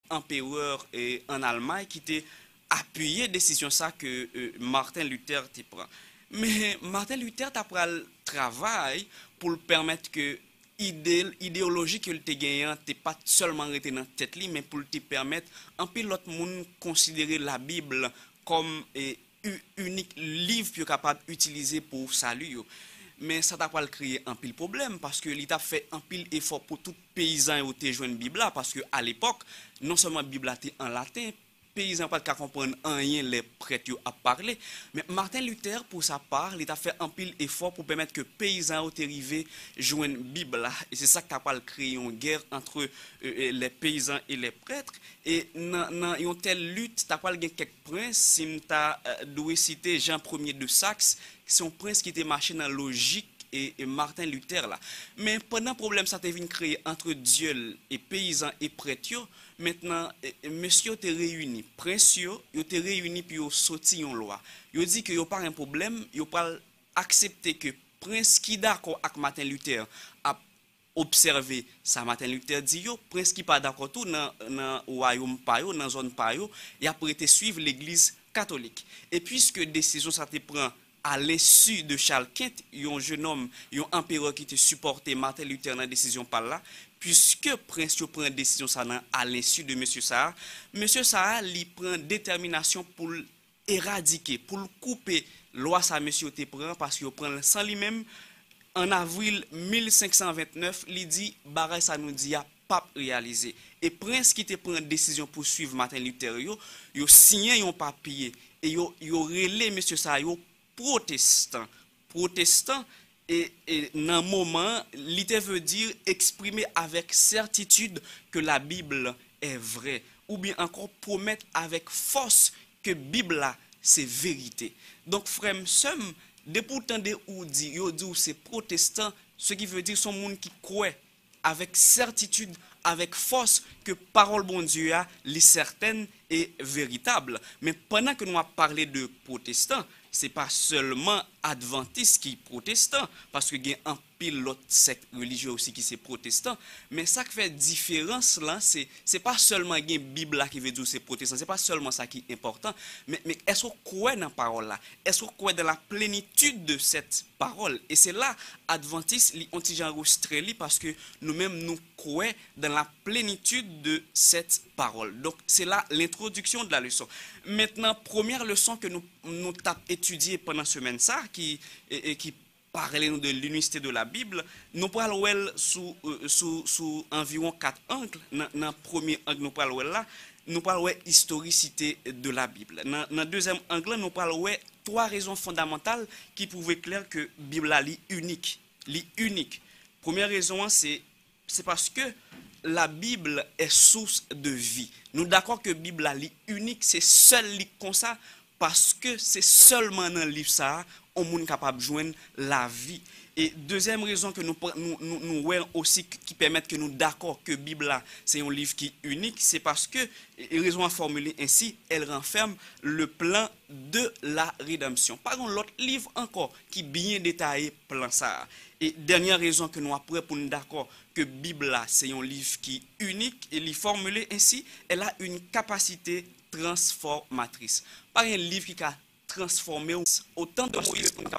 empereur en Allemagne qui était appuyé décision ça que Martin Luther te prend. Mais Martin Luther t'a pris le travail pour le permettre que idéologie que te gagnant t'es pas seulement resté dans tête li mais pour te permettre en pile l'autre monde considérer la Bible comme unique livre que capable d'utiliser pour salut yo. Mais ça t'a pas créé un pile problème parce que l'État fait un pile effort pour tout paysan et te joindre Bible là parce que à l'époque non seulement Bible était en latin paysans pas qu'à comprendre rien les prêtres à parler mais Martin Luther pour sa part il a fait un pile effort pour permettre que paysans ont arrivé joindre Bible là et c'est ça qui a pas créé une guerre entre les paysans et les prêtres et dans une telle lutte t'as pas quelques princes si t'as doit citer Jean Ier de Saxe c'est un prince qui était marché dans logique et Martin Luther là. Mais pendant problème ça t'est venu créer entre Dieu et paysans et prêtres, maintenant monsieur te réuni, prince yo te réuni puis yo sorti une loi. Yo dit que yo pas un problème, yo pas accepter que prince qui d'accord avec Martin Luther a observer ça Martin Luther dit yo prince qui pas d'accord tout dans royaume pa yo dans zone pa yo et après te suivre l'église catholique. Et puisque décision ça te prend à l'insu de Charles Quint, un jeune homme, un empereur qui te supporté Martin Luther dans la décision par là, puisque Prince prend une décision ça à l'insu de Monsieur Sarah, Monsieur Sarah lui prend détermination pour éradiquer, pour couper loi ça Monsieur te prend parce qu'il prend sans lui-même en avril 1529, il dit bagay ça nous dit a pas réalisé. Et Prince qui te prend une décision pour suivre Martin Luther yo signé un papier et yo relé Monsieur Sarah protestant et dans un moment l'idée veut dire exprimer avec certitude que la Bible est vraie ou bien encore promettre avec force que Bible là c'est vérité. Donc frère somme de pourtant de ou dit yo dit c'est protestant ce qui veut dire son monde qui croit avec certitude avec force que parole bon Dieu a est certaine et véritable. Mais pendant que nous avons parlé de protestants, c'est pas seulement adventistes qui protestants parce que il y a un pilote secte religieux aussi qui c'est protestant, mais ça qui fait différence là c'est pas seulement une Bible là qui veut dire c'est protestant, c'est pas seulement ça qui est important, mais est-ce qu'on croit dans la parole là, est-ce qu'on croit dans la plénitude de cette parole, et c'est là adventistes li ont enregistré parce que nous-mêmes nous croyons dans la plénitude de cette parole. Donc c'est là l'introduction de la leçon. Maintenant première leçon que nous avons étudiée pendant cette semaine ça qui parlait de l'unicité de la Bible, nous parlons sous environ 4 angles. Dans le premier angle, nous parlons là, nous parlons historicité de la Bible. Dans le deuxième angle, nous parlons 3 raisons fondamentales qui prouvent clair que la Bible est unique. Première raison, c'est parce que la Bible est source de vie. Nous sommes d'accord que la Bible est unique, c'est seul comme ça, parce que c'est seulement dans le livre ça on est capable de joindre la vie. Et deuxième raison que nous voyons aussi qui permet que nous d'accord que la Bible c'est un livre qui est unique, c'est parce que, raison à formuler ainsi, elle renferme le plan de la rédemption. Par contre, l'autre livre encore qui bien détaillé plan ça. Et dernière raison que nous avons pour nous d'accord que la Bible c'est un livre qui est unique et est formulé ainsi, elle a une capacité transformatrice. Pas un livre qui a transformé autant de Moïse pour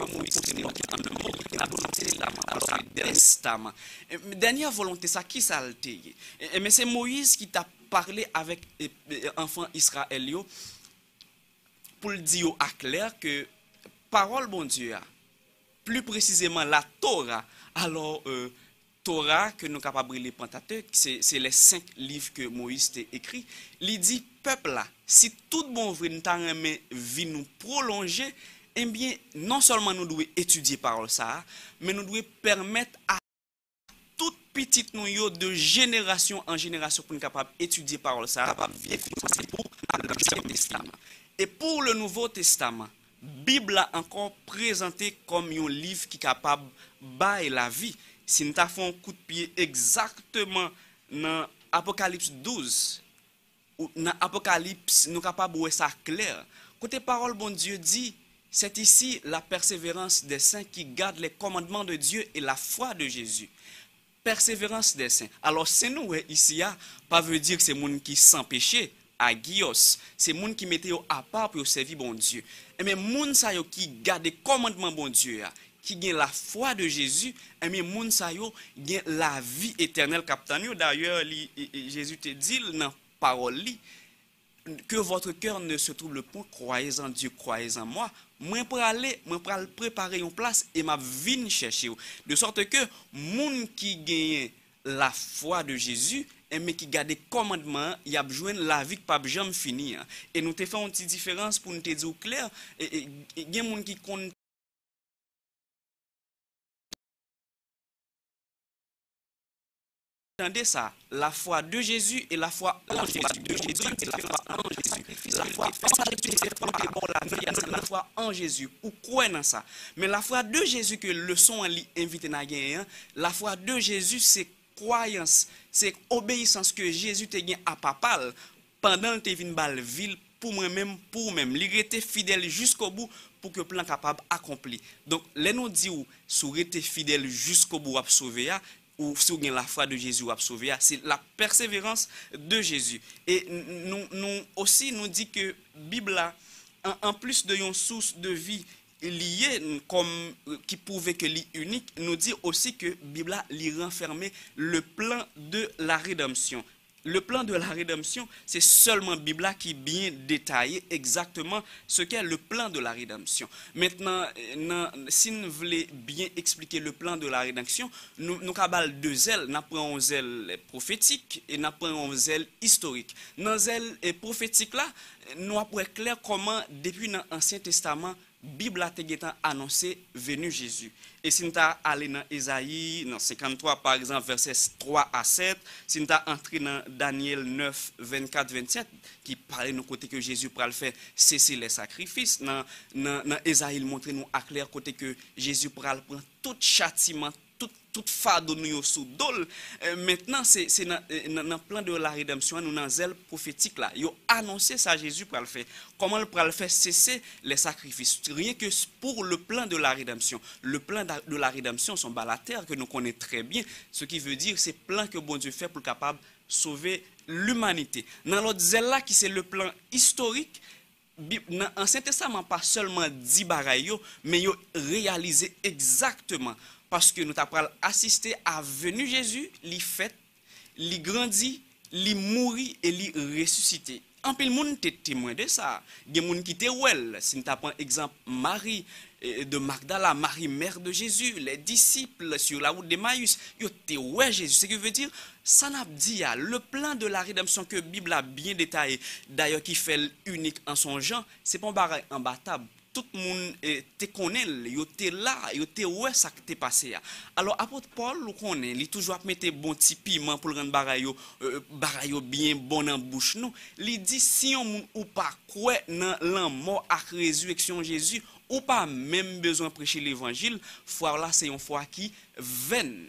testament. Dernière volonté, ça qui ça mais c'est Moïse qui t'a parlé avec enfants Israël pour le dire à clair que parole bon Dieu, plus précisément la Torah, alors Torah que nous capables de lire Pentateuque, c'est les 5 livres que Moïse a écrit. Il dit peuple là, si tout bon vrai nous t'a vie nous prolonger, eh bien non seulement nous devons étudier parole ça, mais nous devons permettre à toute petite nous yo de génération en génération pour nous capable étudier parole ça, capable vivre pour l'Ancien Testament. Et pour le Nouveau Testament, Bible a encore présenté comme un livre qui est capable de la vie. Si nous avons un coup de pied exactement dans Apocalypse 12, ou dans Apocalypse, nous sommes capables de voir ça clair. Côté parole, bon Dieu dit, c'est ici la persévérance des saints qui gardent les commandements de Dieu et la foi de Jésus. persévérance des saints. Alors, c'est nous, ici, pas veut dire que c'est monde qui sans péché, agios, c'est monde qui mettait à part pour servir bon Dieu. Mais monde ça yo qui garde les commandements bon Dieu, qui gagne la foi de Jésus, mais monde ça yo gagne la vie éternelle. Captain, d'ailleurs, Jésus te dit dans parole que votre cœur ne se trouble point, croyez en Dieu, croyez en moi. Moi pour aller préparer une place et m'a vinn chercher. De sorte que monde qui gagne la foi de Jésus, mais qui garde les commandements, il y a besoin de la vie qui pas jamais finir. Et nous te faisons une petite différence pour nous te dire clair. Il y a des gens qui comptent. Entendez ça, la foi de Jésus et la foi en Jésus. De Jésus et la foi en Jésus. La foi en Jésus, c'est par rapport à la foi en Jésus. Ou quoi dans ça? Mais la foi de Jésus que le son invité à gagner, la foi de Jésus, c'est croyance, c'est obéissance que Jésus te gagné à papa pendant que tu venu dans la ville pour moi-même, il était fidèle jusqu'au bout pour que le plan capable accompli. Donc, les nous dit ou si était fidèle jusqu'au bout à sauver, ou si vous avez la foi de Jésus à sauver, c'est la persévérance de Jésus. Et nous aussi nous dit que la Bible, en plus de une source de vie liée, comme qui prouvait que l'est unique, nous dit aussi que la Bible l'y renfermait le plan de la rédemption. Le plan de la rédemption, c'est seulement la Bible qui bien détaillé exactement ce qu'est le plan de la rédemption. Maintenant, si nous voulons bien expliquer le plan de la rédemption, nous avons deux ailes. Nous avons une aile prophétique et nous avons une aile historique. Dans l'aile prophétique, là, nous avons clair comment, depuis l'Ancien Testament, la Bible a annoncé venu Jésus. Et si nous allons dans Ésaïe, dans 53 par exemple, versets 3 à 7, si nous entré dans Daniel 9, 24, 27, qui parlait de côté que Jésus pourra le faire cesser les sacrifices, dans Ésaïe, il montre nous à clair côté que Jésus pourra le prendre tout châtiment, tout fardeau nous sous dol. Maintenant, c'est dans le plan de la rédemption, nous dans zèle prophétique là. Ils ont annoncé ça Jésus pour le faire. Comment il pourra le faire cesser les sacrifices? Rien que pour le plan de la rédemption. Le plan de la rédemption, son balater que nous connaissons très bien. Ce qui veut dire, c'est le plan que bon Dieu fait pour capable sauver l'humanité. Dans l'autre zèle là, qui c'est le plan historique, dans l'Ancien Testament, pas seulement 10 bagailles, mais ils ont réalisé exactement. Parce que nous avons assisté à venue Jésus, li fait, li grandi, li mouri et li ressuscité. En pile monde était témoin de ça. Il y a des gens qui étaient well. Si nous prenons exemple Marie de Magdala, Marie mère de Jésus, les disciples sur la route d'Emmaüs, ils étaient ouais Jésus. Ce qui veut dire, ça n'a dit le plan de la rédemption que la Bible a bien détaillé, d'ailleurs qui fait unique en son genre, c'est pas un bagage imbattable. Tout le monde te connaît, il était là, il était ouais ça qui t'est passé. Alors apôtre Paul, nous connaît, il toujours mettre bon petit piment pour rendre barayo bien bon en bouche non. Il dit si on ou pas croit dans la mort et résurrection Jésus, ou pas même besoin de prêcher l'évangile, foi là c'est une foi qui vaine.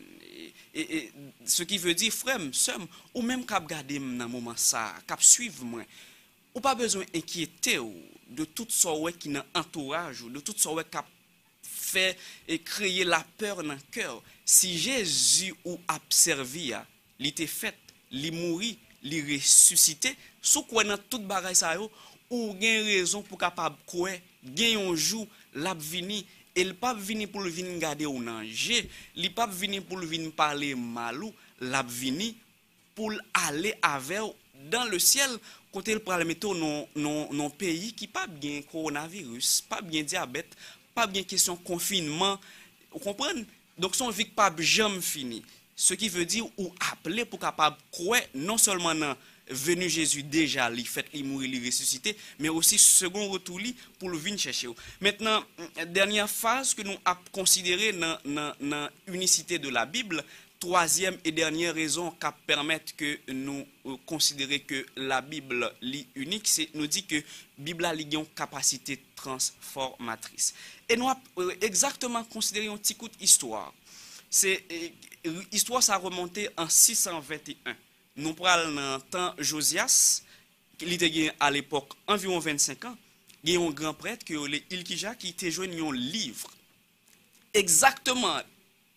Et ce qui veut dire frère, sœur, ou même cap garder dans moment ça, cap suivre moi. Ou pas besoin d'inquiéter de tout ce qui est entourage, de tout ce qui a fait et créer la peur dans le cœur. Si Jésus ou a servi, il était fait, il mourit, il ressuscité, sous quoi dans toute bagaille ça ou gain raison pour capable quoi, gain un jour l'a vini et il pas vini pour le venir garder au danger, il pas vini pour le venir parler malou, l'a vini pour aller avec dans le ciel. Côté le problème est non pays qui pas bien coronavirus, pas bien diabète, pas bien question confinement, vous comprenez? Donc son vie pas jamais fini. Ce qui veut dire ou appeler pour capable croire non seulement dans venu Jésus déjà il fait il mourir il ressuscité, mais aussi second retour pour le venir chercher. Maintenant dernière phase que nous avons considérée dans l'unicité de la Bible. Troisième et dernière raison qui permet que nous considérer que la Bible est unique, c'est nous dit que la Bible a une capacité transformatrice. Et nous avons exactement considéré un petit coup d'histoire. L'histoire ça a remonté en 621. Nous parlons dans le temps Josias, qui était à l'époque environ 25 ans. Il y a un grand prêtre qui est Ilkija qui était joué un livre. Exactement.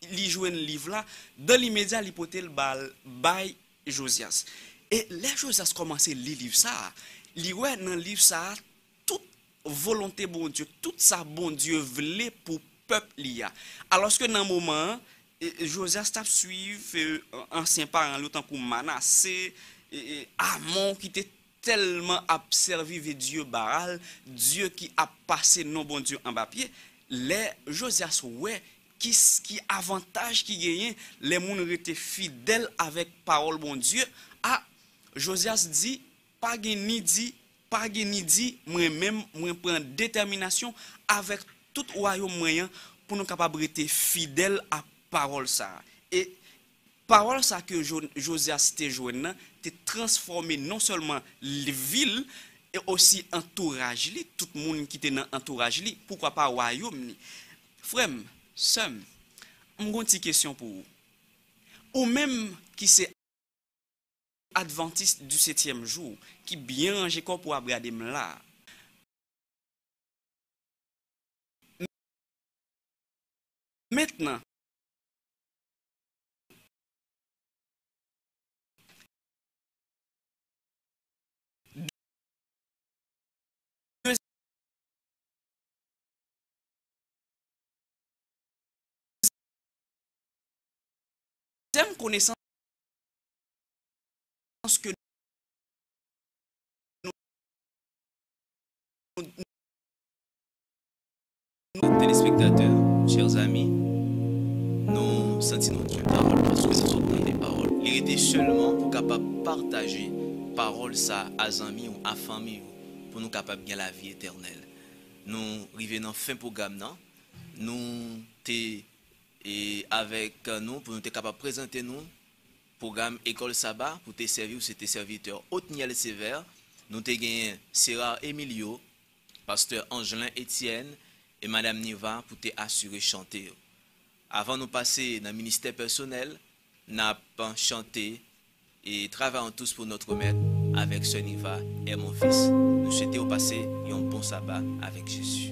il joue un livre là, dans l'immédiat, il portait le bail Josias. Et les Josias commençaient à lire le livre ça. Il ouais dans le livre ça, toute volonté bon Dieu, tout ça bon Dieu voulait pour peuple liya. Alors que dans un moment, Josias t'a suivi ancien parent, l'autant que Manassé, Amon qui était tellement observé Dieu Baal, Dieu qui a passé non bon Dieu en bas pied, les Josias ouais qui avantage qui gagne, les gens étaient fidèles avec parole bon Dieu. Ah, Josias dit pas ni dit moi-même moi prends détermination avec tout royaume moyen pour nous capables être fidèles à parole ça. Et parole ça que Josias te joine te transformé non seulement les villes et aussi entourage li, tout le monde qui était dans entourage li, pourquoi pas royaume ni. Frère, sœur, une petite question pour vous. Ou même qui c'est adventiste du 7e jour, qui bien rangé corps pour regarder là. Maintenant, deuxième connaissance que Nos téléspectateurs, chers amis, nous sentons notre parole parce que ce sont des paroles. Il était seulement pour capable partager parole ça à amis ou à famille pour nous capable gagner la vie éternelle. Nous arrivons dans fin programme non, nous t'es et avec nous pour nous être capable de présenter nous programme école sabbat pour te servir ou c'était serviteur Otniel Sévère. Nous t'ai gagné Sarah Emilio, pasteur Angelin Etienne et Madame Niva pour te assurer chanter. Avant de passer dans le ministère personnel, nous avons chanté et travaillons tous pour notre maître avec ce Niva et mon fils. Nous souhaitons passer un bon sabbat avec Jésus.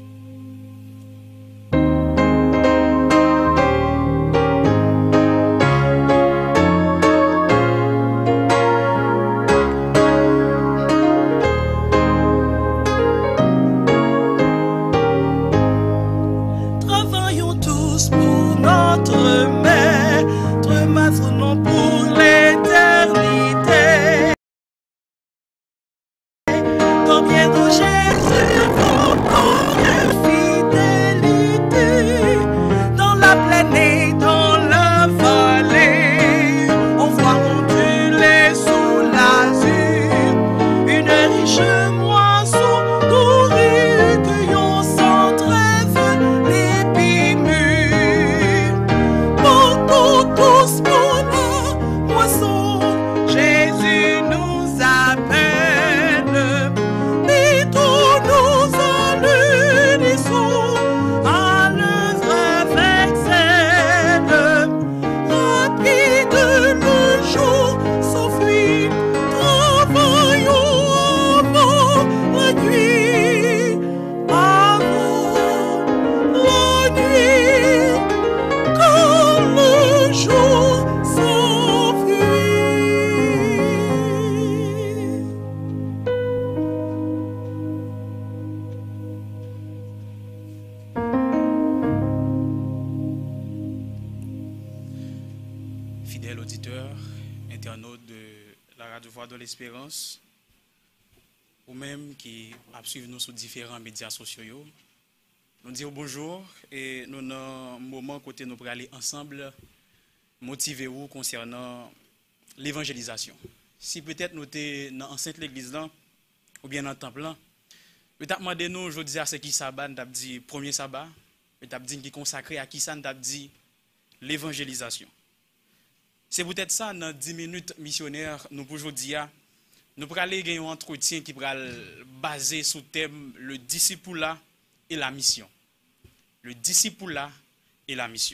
Fidèles auditeurs, internautes de la Radio Voix de l'Espérance, ou même qui suivent nous sur différents médias sociaux, nous disons bonjour et nous avons un moment côté nous pour aller ensemble motiver vous concernant l'évangélisation. Si peut-être nous sommes dans l'enceinte de l'église là, ou bien dans le temple là, peut-être demandez nous aujourd'hui à ce qui sabbat, nous avons dit premier sabbat, peut-être dit qui consacré à qui ça, nous avons dit l'évangélisation. C'est peut-être ça, dans 10 minutes missionnaires, nous pour aujourd'hui, nous pourrons aller gagner un entretien qui pourra basé sur le thème le discipulat et la mission. Le discipulat et la mission.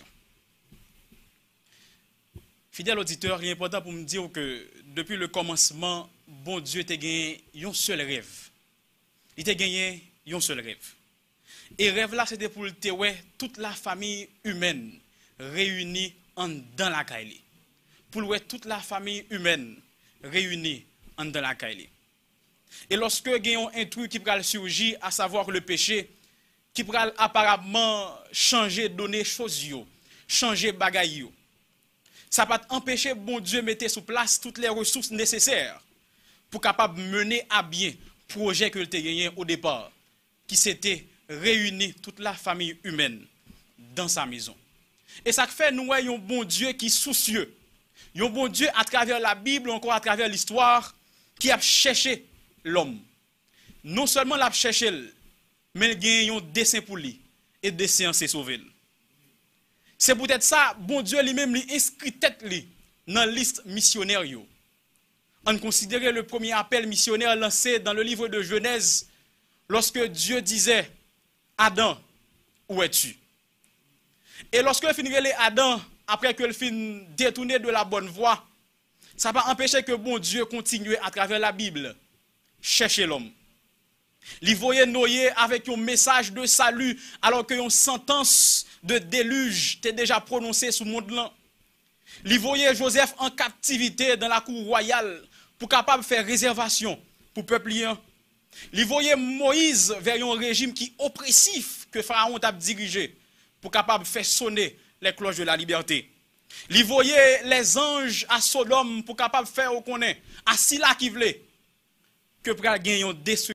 Fidèle auditeur, il est important pour me dire que depuis le commencement, bon Dieu t'a gagné un seul rêve. Il t'a gagné un seul rêve. Et rêve là, c'était pour le toute la famille humaine réunis dans la caille. Pour louer toute la famille humaine réunie dans la caille. Et lorsque il y a un truc qui va surgir, à savoir le péché, qui va apparemment changer, donner choses, changer bagaille, ça va empêcher bon Dieu de mettre sous place toutes les ressources nécessaires pour capable mener à bien le projet que tu as gagné au départ, qui s'était réunir toute la famille humaine dans sa maison. Et ça fait nous un bon Dieu qui est soucieux. Un bon Dieu à travers la Bible, encore à travers l'histoire, qui a cherché l'homme. Non seulement l'a cherché, mais il a un dessein pour lui. Et le dessein c'est sauver. C'est peut-être ça, bon Dieu lui-même lui inscrit tête lui dans la liste missionnaire. On considère le premier appel missionnaire lancé dans le livre de Genèse, lorsque Dieu disait, Adam, où es-tu? Et lorsque il finit les Adam, après qu'il finit détourner de la bonne voie, ça va empêcher que bon Dieu continue à travers la Bible, chercher l'homme. Il voyait Noé avec un message de salut, alors qu'une sentence de déluge était déjà prononcée sur le monde-là. Il voyait Joseph en captivité dans la cour royale pour capable de faire réservation pour le peuple. Il voyait Moïse vers un régime qui est oppressif que Pharaon a dirigé pour capable de faire sonner les cloches de la liberté. Il voyait les anges à Sodome pour capable de faire reconnaître à Sila qui voulait que pour gagner une destruction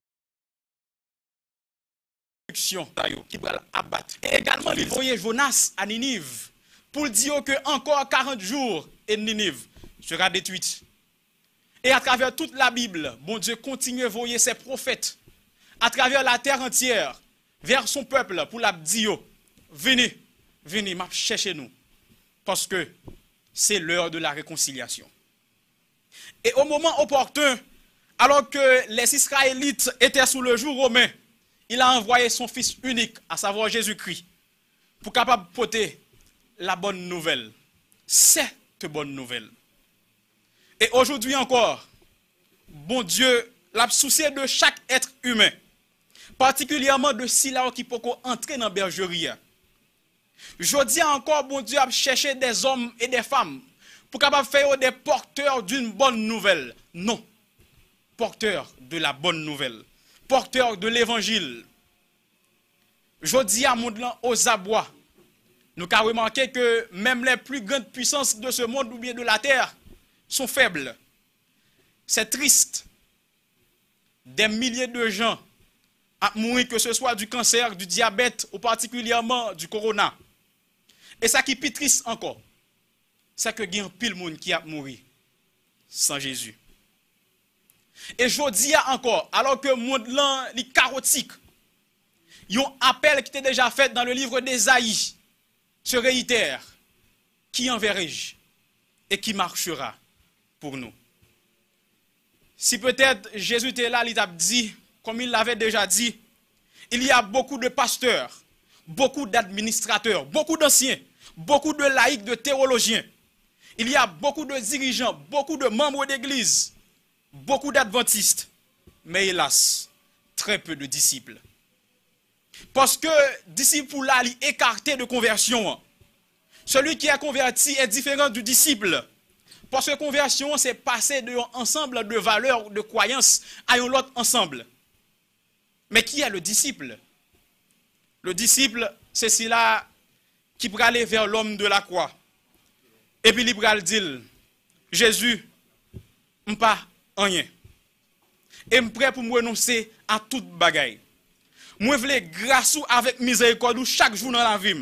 qui va abattre. Et également, il voyait Jonas à Ninive pour dire que encore 40 jours et Ninive sera détruite. Et à travers toute la Bible, bon Dieu continue à envoyer ses prophètes à travers la terre entière vers son peuple pour la dire, venez, venez, cherchez nous. Parce que c'est l'heure de la réconciliation. Et au moment opportun, alors que les Israélites étaient sous le joug romain, il a envoyé son fils unique, à savoir Jésus-Christ, pour capable porter la bonne nouvelle. Cette bonne nouvelle. Et aujourd'hui encore, bon Dieu l'a soucié de chaque être humain, particulièrement de ceux qui peuvent entrer dans la bergerie. Je dis encore, bon Dieu a cherché des hommes et des femmes pour capable faire des porteurs d'une bonne nouvelle. Non, porteurs de la bonne nouvelle, porteurs de l'évangile. Je dis à monde aux abois, nous avons remarqué que même les plus grandes puissances de ce monde ou bien de la terre sont faibles. C'est triste. Des milliers de gens ont mouru, que ce soit du cancer, du diabète ou particulièrement du corona. Et ça qui est plus triste encore, c'est que il y a un pile monde qui a mouru sans Jésus. Et je dis encore, alors que le monde est chaotique, il y a un appel qui était déjà fait dans le livre d'Ésaïe, se réitère, qui enverrai-je et qui marchera pour nous. Si peut-être Jésus était là, il a dit, comme il l'avait déjà dit, il y a beaucoup de pasteurs, beaucoup d'administrateurs, beaucoup d'anciens, beaucoup de laïcs, de théologiens. Il y a beaucoup de dirigeants, beaucoup de membres d'église, beaucoup d'adventistes, mais hélas, très peu de disciples. Parce que disciple là, il est écarté de conversion. Celui qui est converti est différent du disciple. Parce que conversion, c'est passer d'un ensemble de valeurs, de croyances à un autre ensemble. Mais qui est le disciple? Le disciple, c'est celui-là qui peut aller vers l'homme de la croix. Et puis il peut dire, Jésus, je ne pas rien. Et je suis prêt pour me renoncer à toute bagaille. Moi, je veux grâce avec miséricorde chaque jour dans la vie.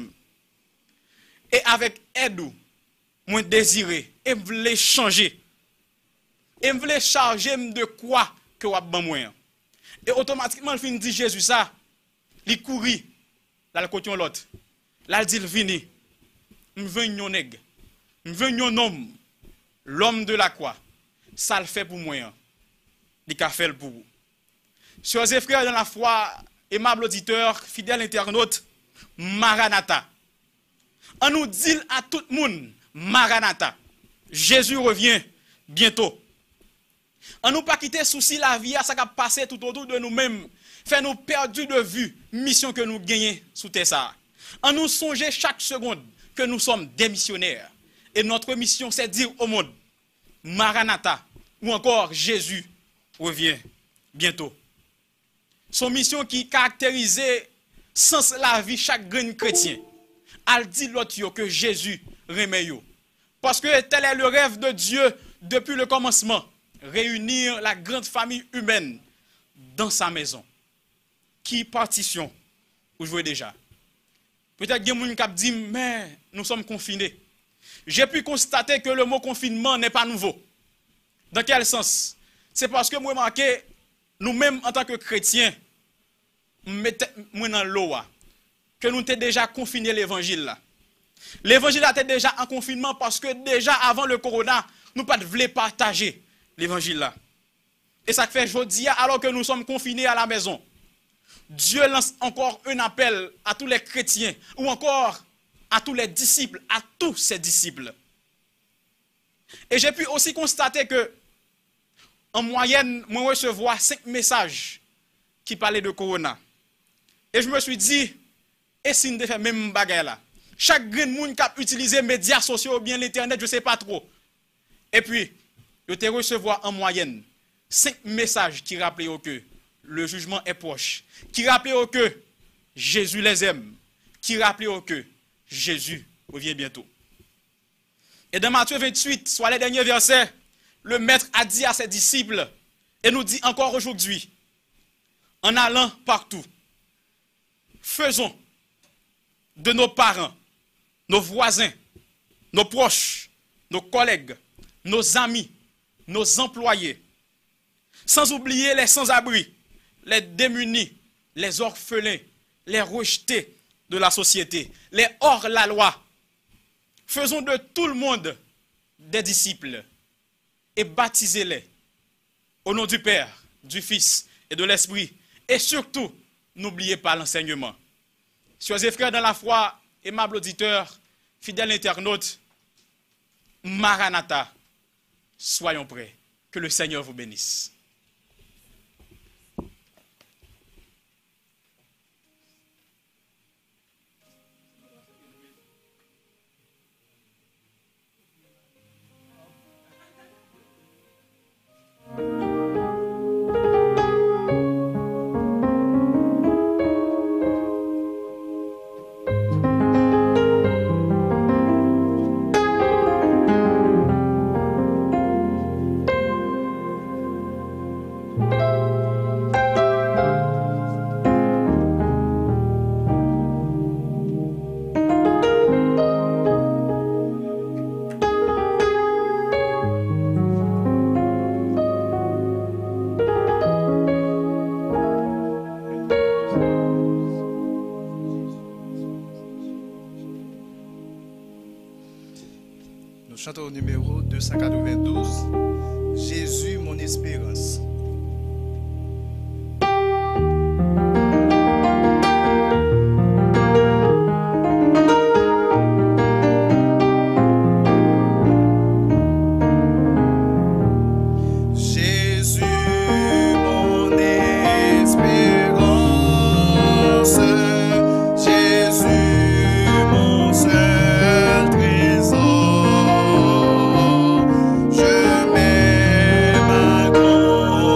Et avec aide, moi désirer. Et je veux changer. Et je veux charger de quoi que je vais moi. Et automatiquement, il finit dit Jésus ça. Il courit. Là, il continue l'autre. Là, il dit, vini. Je veux un nègre. Je veux un homme. L'homme de la croix. Ça le fait pour moi. Il a fait pour vous. Chers et frères dans la foi, aimables auditeurs, fidèles internautes, Maranatha. On nous dit à tout le monde, Maranatha. Jésus revient bientôt. On nous pas quitter souci la vie à ça qui a passé tout autour de nous-mêmes, fait nous perdre de vue mission que nous gagnons sous terre ça. On nous songer chaque seconde que nous sommes des missionnaires. Et notre mission, c'est de dire au monde, Maranatha, ou encore Jésus revient bientôt. Son mission qui caractérisait sans la vie chaque grand chrétien. Elle dit l'autre que Jésus remet yo. Parce que tel est le rêve de Dieu depuis le commencement. Réunir la grande famille humaine dans sa maison. Qui partition, vous jouez déjà. Peut-être que quelqu'un qui dit, mais nous sommes confinés. J'ai pu constater que le mot confinement n'est pas nouveau. Dans quel sens? C'est parce que moi, marqué, nous-mêmes, en tant que chrétiens, nous dans l'eau, que nous étions déjà confinés l'évangile là. L'évangile était déjà en confinement parce que déjà avant le corona, nous ne voulions pas partager l'évangile là. Et ça fait aujourd'hui, alors que nous sommes confinés à la maison, Dieu lance encore un appel à tous les chrétiens ou encore à tous les disciples, à tous ses disciples. Et j'ai pu aussi constater que en moyenne, moi recevoir 5 messages qui parlaient de corona. Et je me suis dit, et si nous faisons même bagaille là? Chaque grand monde qui a utilisé les médias sociaux ou bien l'internet, je ne sais pas trop. Et puis, je te recevoir en moyenne 5 messages qui rappelaient que le jugement est proche, qui rappelaient que Jésus les aime, qui rappelaient que Jésus revient bientôt. Et dans Matthieu 28, soit les derniers versets, le maître a dit à ses disciples, et nous dit encore aujourd'hui, en allant partout, faisons de nos parents, nos voisins, nos proches, nos collègues, nos amis, nos employés, sans oublier les sans-abri, les démunis, les orphelins, les rejetés de la société, les hors-la-loi. Faisons de tout le monde des disciples et baptisez-les au nom du Père, du Fils et de l'Esprit. Et surtout, n'oubliez pas l'enseignement. Chers et frères dans la foi, aimables auditeurs, fidèles internautes, Maranatha, soyons prêts. Que le Seigneur vous bénisse. Chantons au numéro 292, Jésus, mon espérance. Je mets ma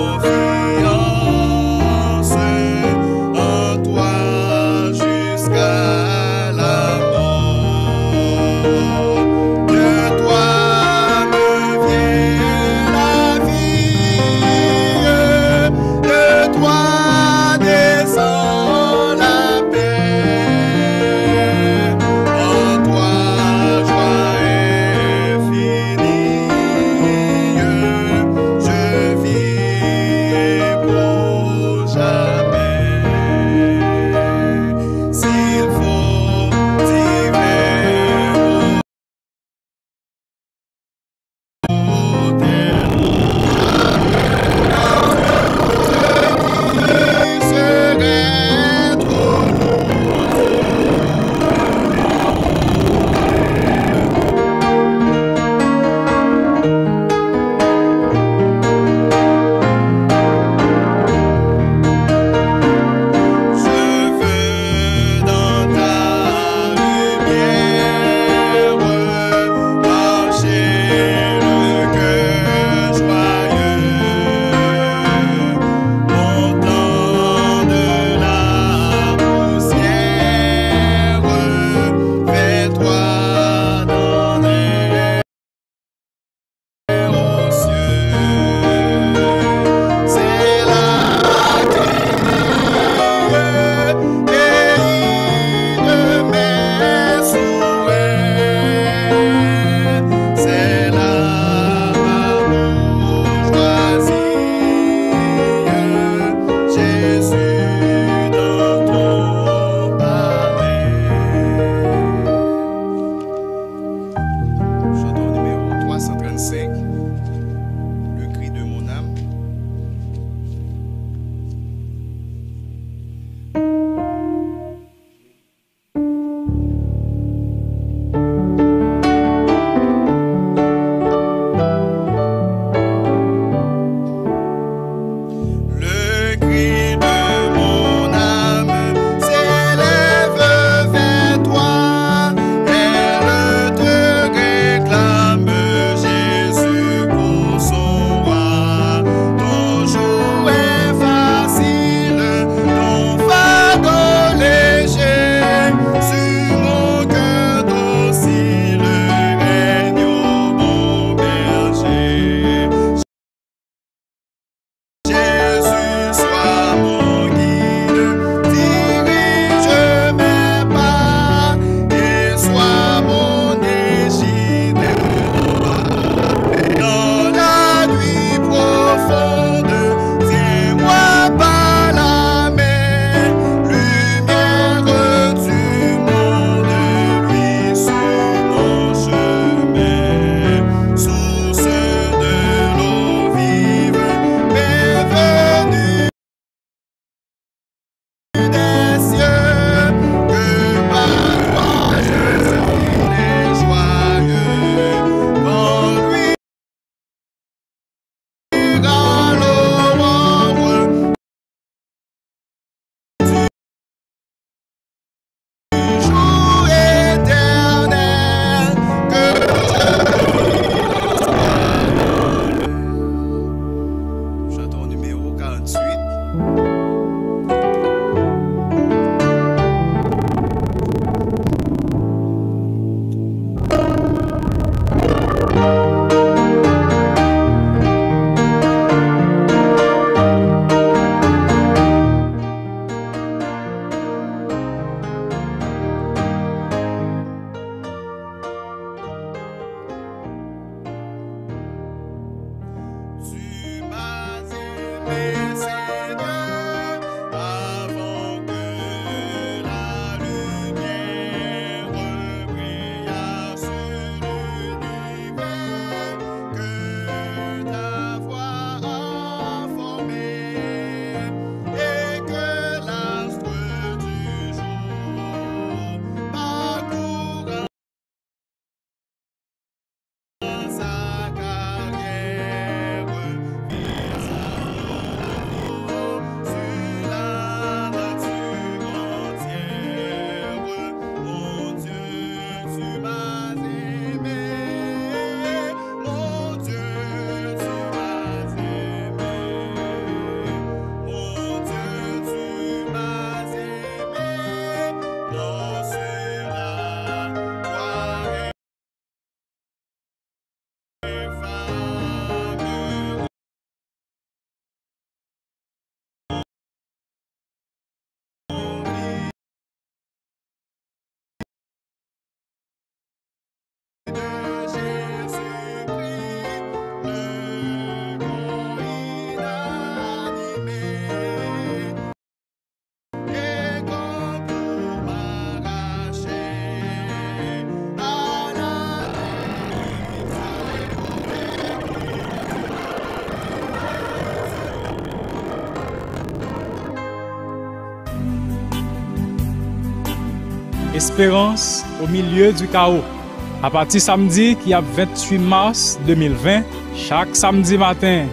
Espérance au milieu du chaos. À partir samedi qui a 28 mars 2020, chaque samedi matin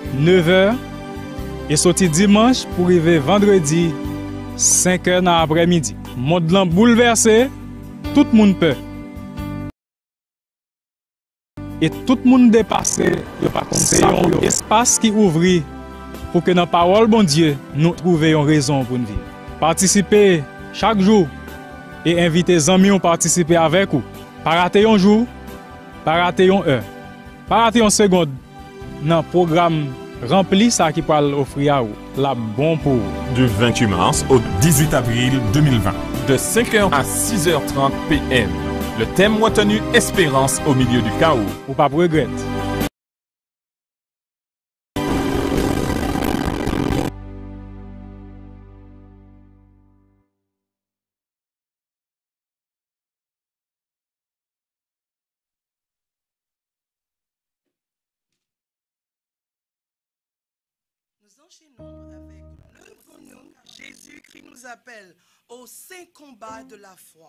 9h et sorti dimanche pour arriver vendredi 5h dans l'après-midi. Monde lan bouleversé, tout le monde peut. Et tout le monde dépassé, c'est un espace qui ouvre pour que dans la parole bon Dieu, nous trouvions une raison pour nous vivre. Participez chaque jour et invitez les amis à participer avec vous. Pas rater un jour, pas rater une heure, pas rater une seconde dans le programme rempli ça qui peut offrir à vous. La bon pour vous. Du 28 mars au 18 avril 2020, de 5h à 6h30 p.m. Le thème retenu, espérance au milieu du chaos. Ou pas de regret. Nous enchaînons avec le volume Jésus-Christ nous appelle au saint combat de la foi.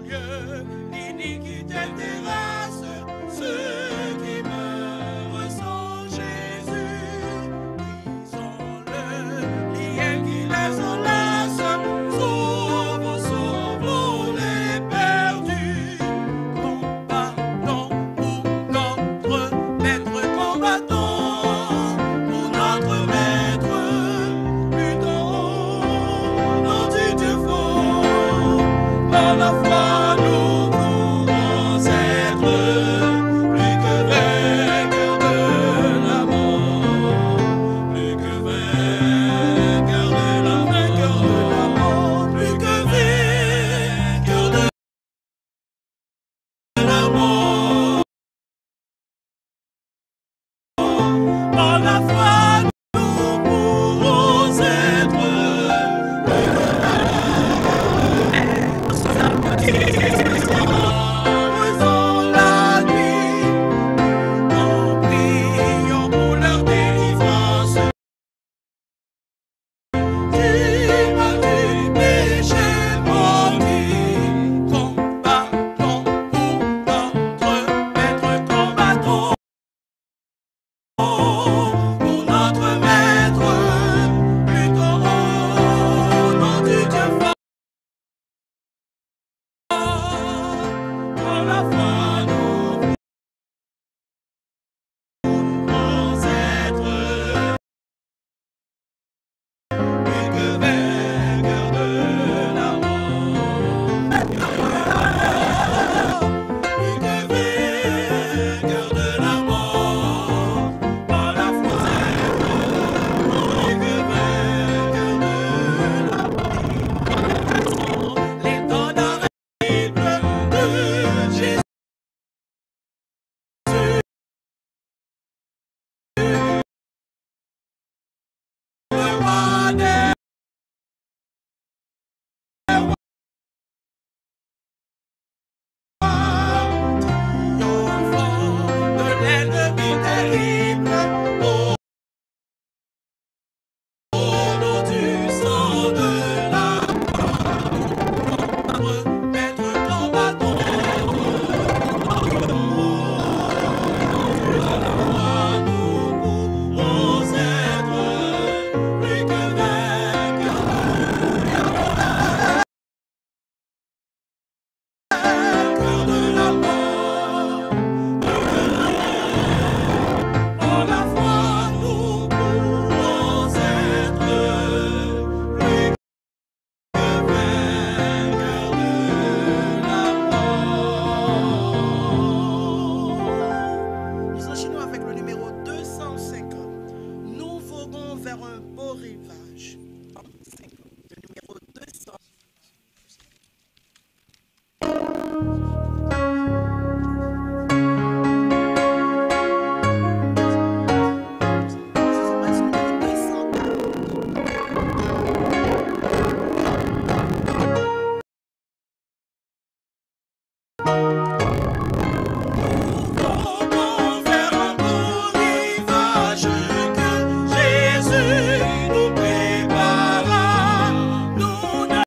lieu, l'iniquité terrasse ceux qui meurent sans Jésus. Brisons-le, lien qui les enlace, sauvons les perdus. Combattons pour notre maître, combattons pour notre maître, luttons dans du Dieu fort, par la foi nous pourrons être plus que vainqueurs de la mort, plus que vainqueurs de la mort, plus que vainqueurs de la mort. Par la foi, nous pourrons être dans la nuit, en priant pour leur délivrance du mal du péché maudit. Combattons pour notre maître, combattons pour notre maître, luttons au nom du Dieu fort. Par la foi nous pourrons être plus que vainqueurs de la mort, plus que vainqueurs de la mort. Par la foi plus que vainqueurs de la mort. Les dons horribles de Jésus, le roi des triomphant de l'ennemi terrible, au nom du sang de la notre maître, combattons. Nous pourrons être plus que vainqueurs de la mort. Par la foi, nous pourrons être plus que vainqueurs de la mort. Nous enchaînons avec le numéro 250. Nous voguons vers un beau rivage. Le numéro 200. Voguons vers un beau rivage que Jésus nous prépara. Nous ne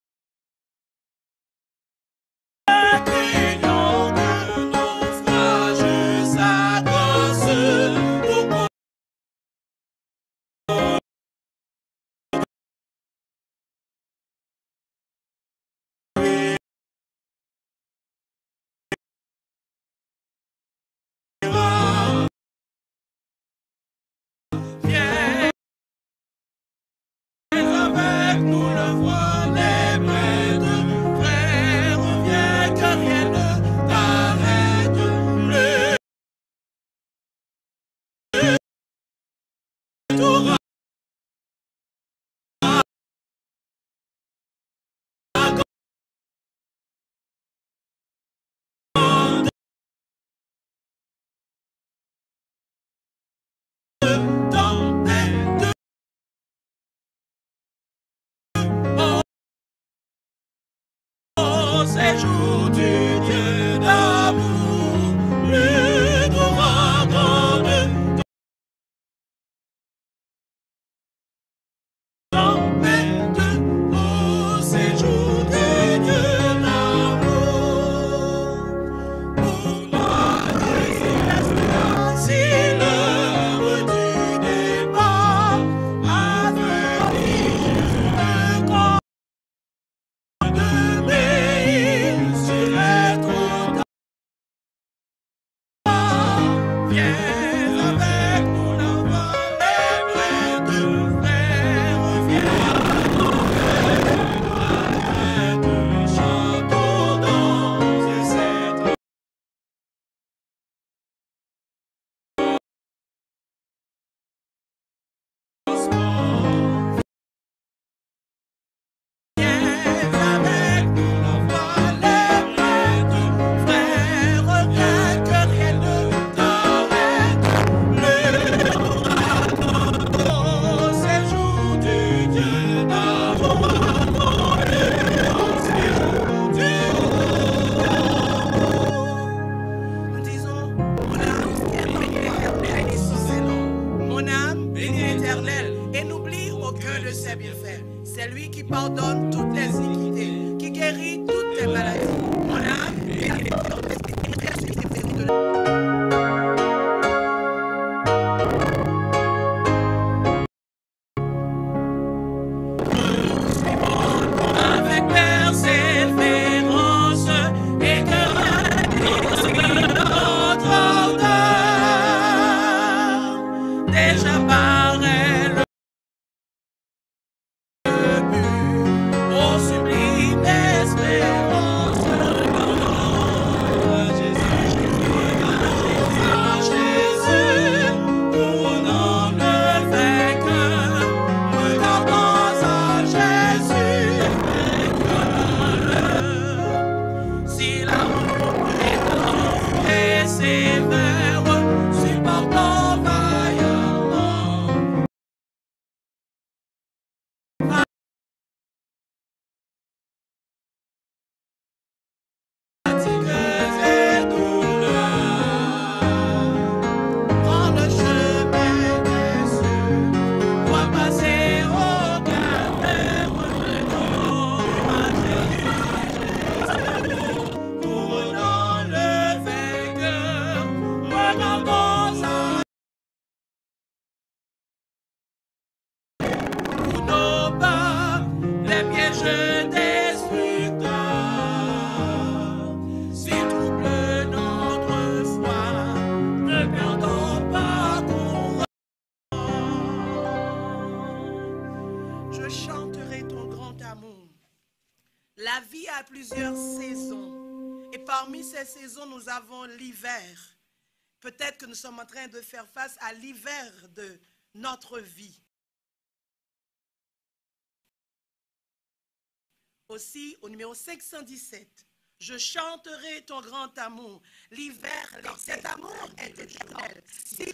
craignons que naufrage s'adosse. Nous viens avec nous le voile est prêtre, frère, viens que rien ne t'arrête. Le tour tempête au séjour du Dieu d'amour, plus grand grande tempête au séjour du Dieu d'amour. parmi ces saisons, nous avons l'hiver. Peut-être que nous sommes en train de faire face à l'hiver de notre vie. Aussi, au numéro 517, je chanterai ton grand amour. L'hiver, cet amour est éternel.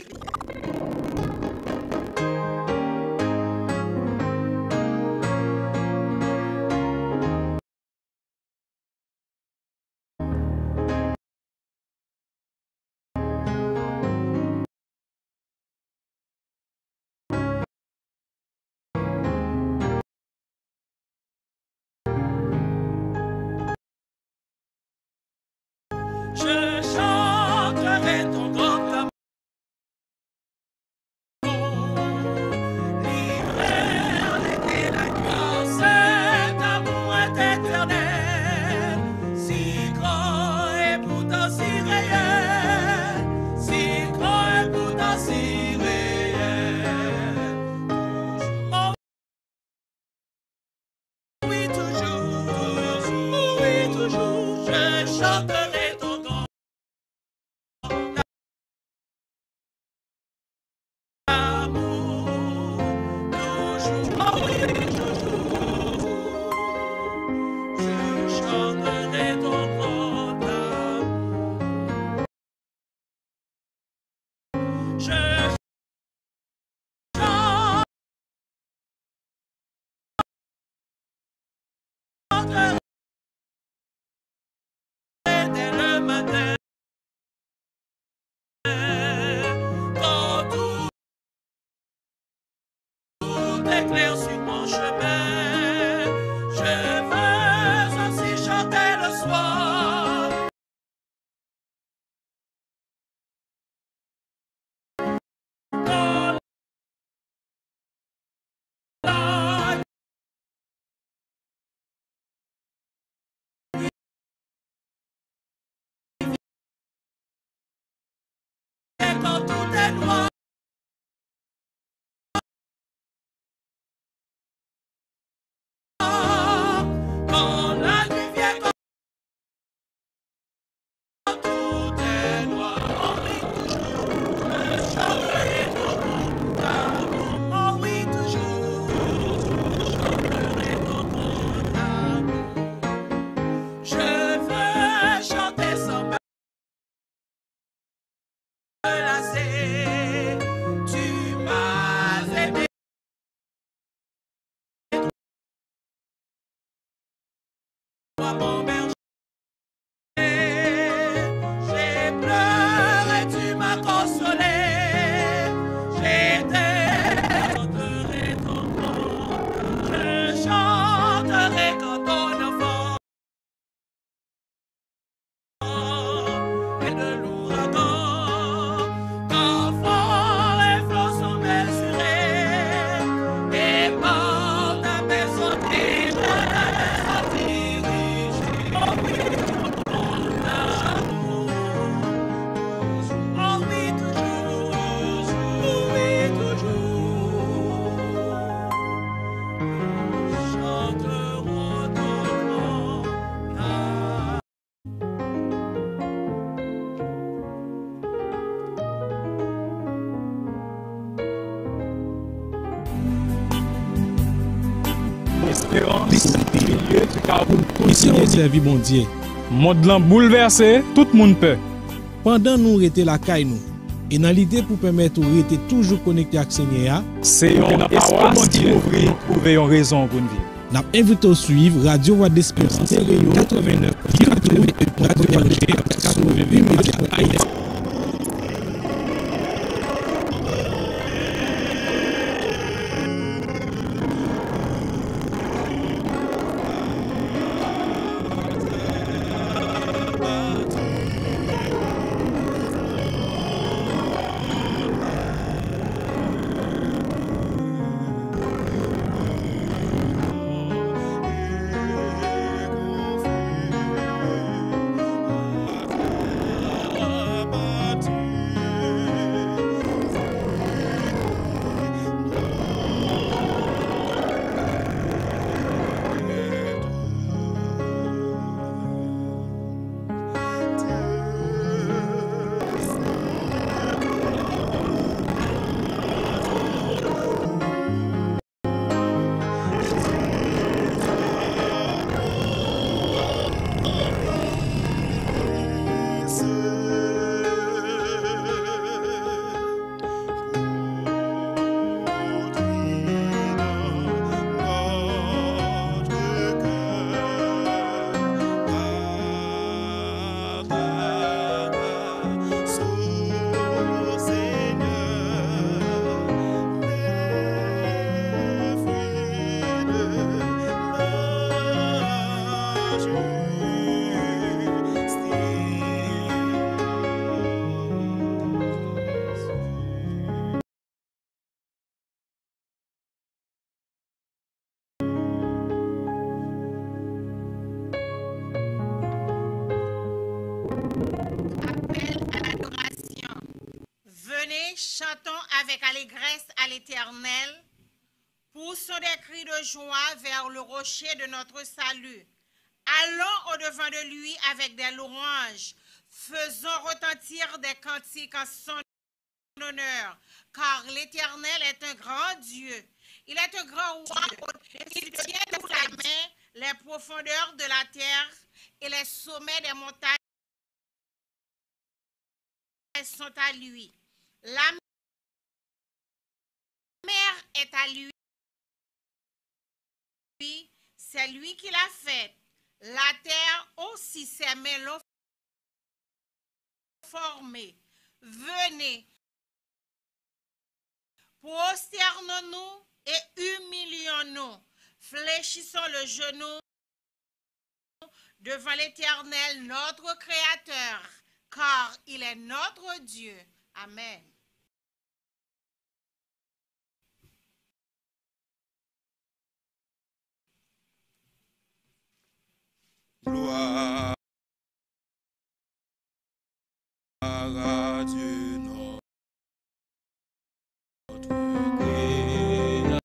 Je chanterai ton grand amour. L'hiver, l'été, la nuit, cet amour est éternel. Si grand et pourtant si réel. Si grand et pourtant si réel. Oh, oui, toujours. Oui, toujours. Je chanterai ton grand amour, toujours, oh oui, toujours. Je chanterai ton grand amour. Je chanterai dès le matin. Quand tout éclaire sur mon chemin, je veux aussi chanter le soir. Quand la nuit et quand tout est noir. Quand la nuit vient, quand tout est noir. Oh oui, toujours, je chanterai ton grand amour. Oh oui, toujours, je chanterai ton grand amour. Je veux chanter sans me lasser. Tu m'as aimé. Toi, mon berger, j'ai pleuré, tu m'as consolé. J'étais, chanterai ton nom, je chanterai quand ton enfant et de l'ouragan, quand vent et flots sont mesurés, et par ta maison dirigée. Oh oui, ton amour. Oh oui, toujours. Oui, toujours. Chanterons ton grand amour. Espérance, milieu du Cameroun, Ici, on servi bon Dieu. monde lan bouleversé, tout le monde peut. Pendant nous rete la caille nous, et dans l'idée pour permettre de rester toujours connecté avec Seigneur, C'est un espace qui ouvre, trouver une raison pour nous vivre. nous invitons à suivre Radio Voix d'Espérance 89 Radio avec allégresse à l'Éternel, poussons des cris de joie vers le rocher de notre salut. Allons au-devant de lui avec des louanges, faisons retentir des cantiques en son honneur, car l'Éternel est un grand Dieu. Il est un grand roi. Il tient de sa main les profondeurs de la terre et les sommets des montagnes sont à lui. La mer est à lui. C'est lui qui l'a faite. La terre aussi, ses mains l'ont formée. Venez, prosternons-nous et humilions-nous. Fléchissons le genou devant l'Éternel, notre Créateur, car il est notre Dieu. Amen. Gloire à Dieu notre Créateur.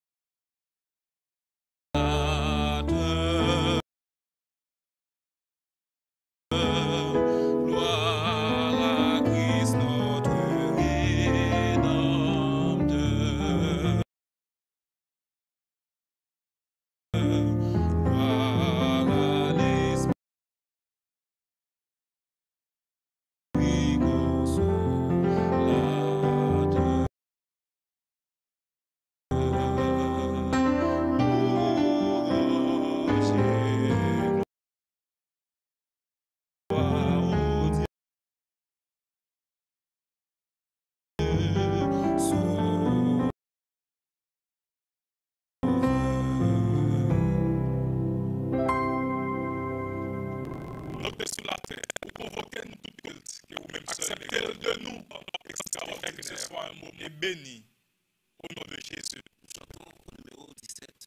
Gloire à Christ notre Rédempteur. Gloire à l'Esprit consolateur. Gloire au Dieu sauveur. Notez sur la terre, pour convoquer nous tout culte, que vous-même acceptez de nous, extraordinaire, que ce soit un moment béni, au nom de Jésus. Nous chantons au numéro 17.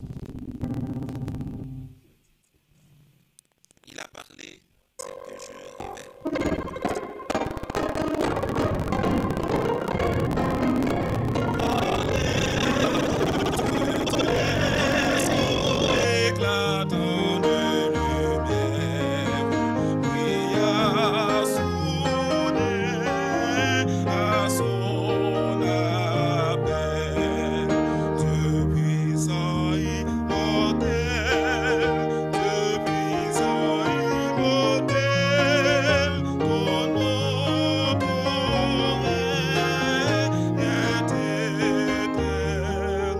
Il a parlé, c'est que je révèle. Éclatant de lumière, brilla soudain à son appel. Dieu puissant, immortel, Dieu puissant, immortel, ton nom est éternel.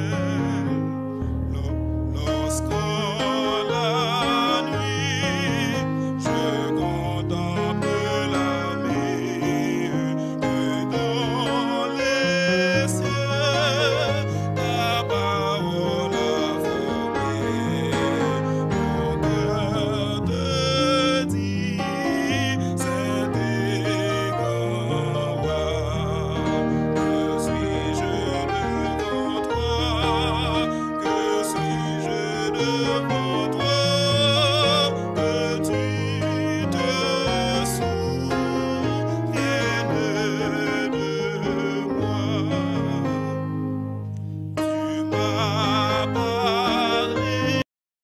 Lorsqu'en la nuit, je contemple la mer, que dans les cieux, ta parole a formé. Mon cœur te dit, c'est grand roi, que suis-je devant toi? Que suis-je devant toi? Que tu te souviennes de moi. Tu m'as parlé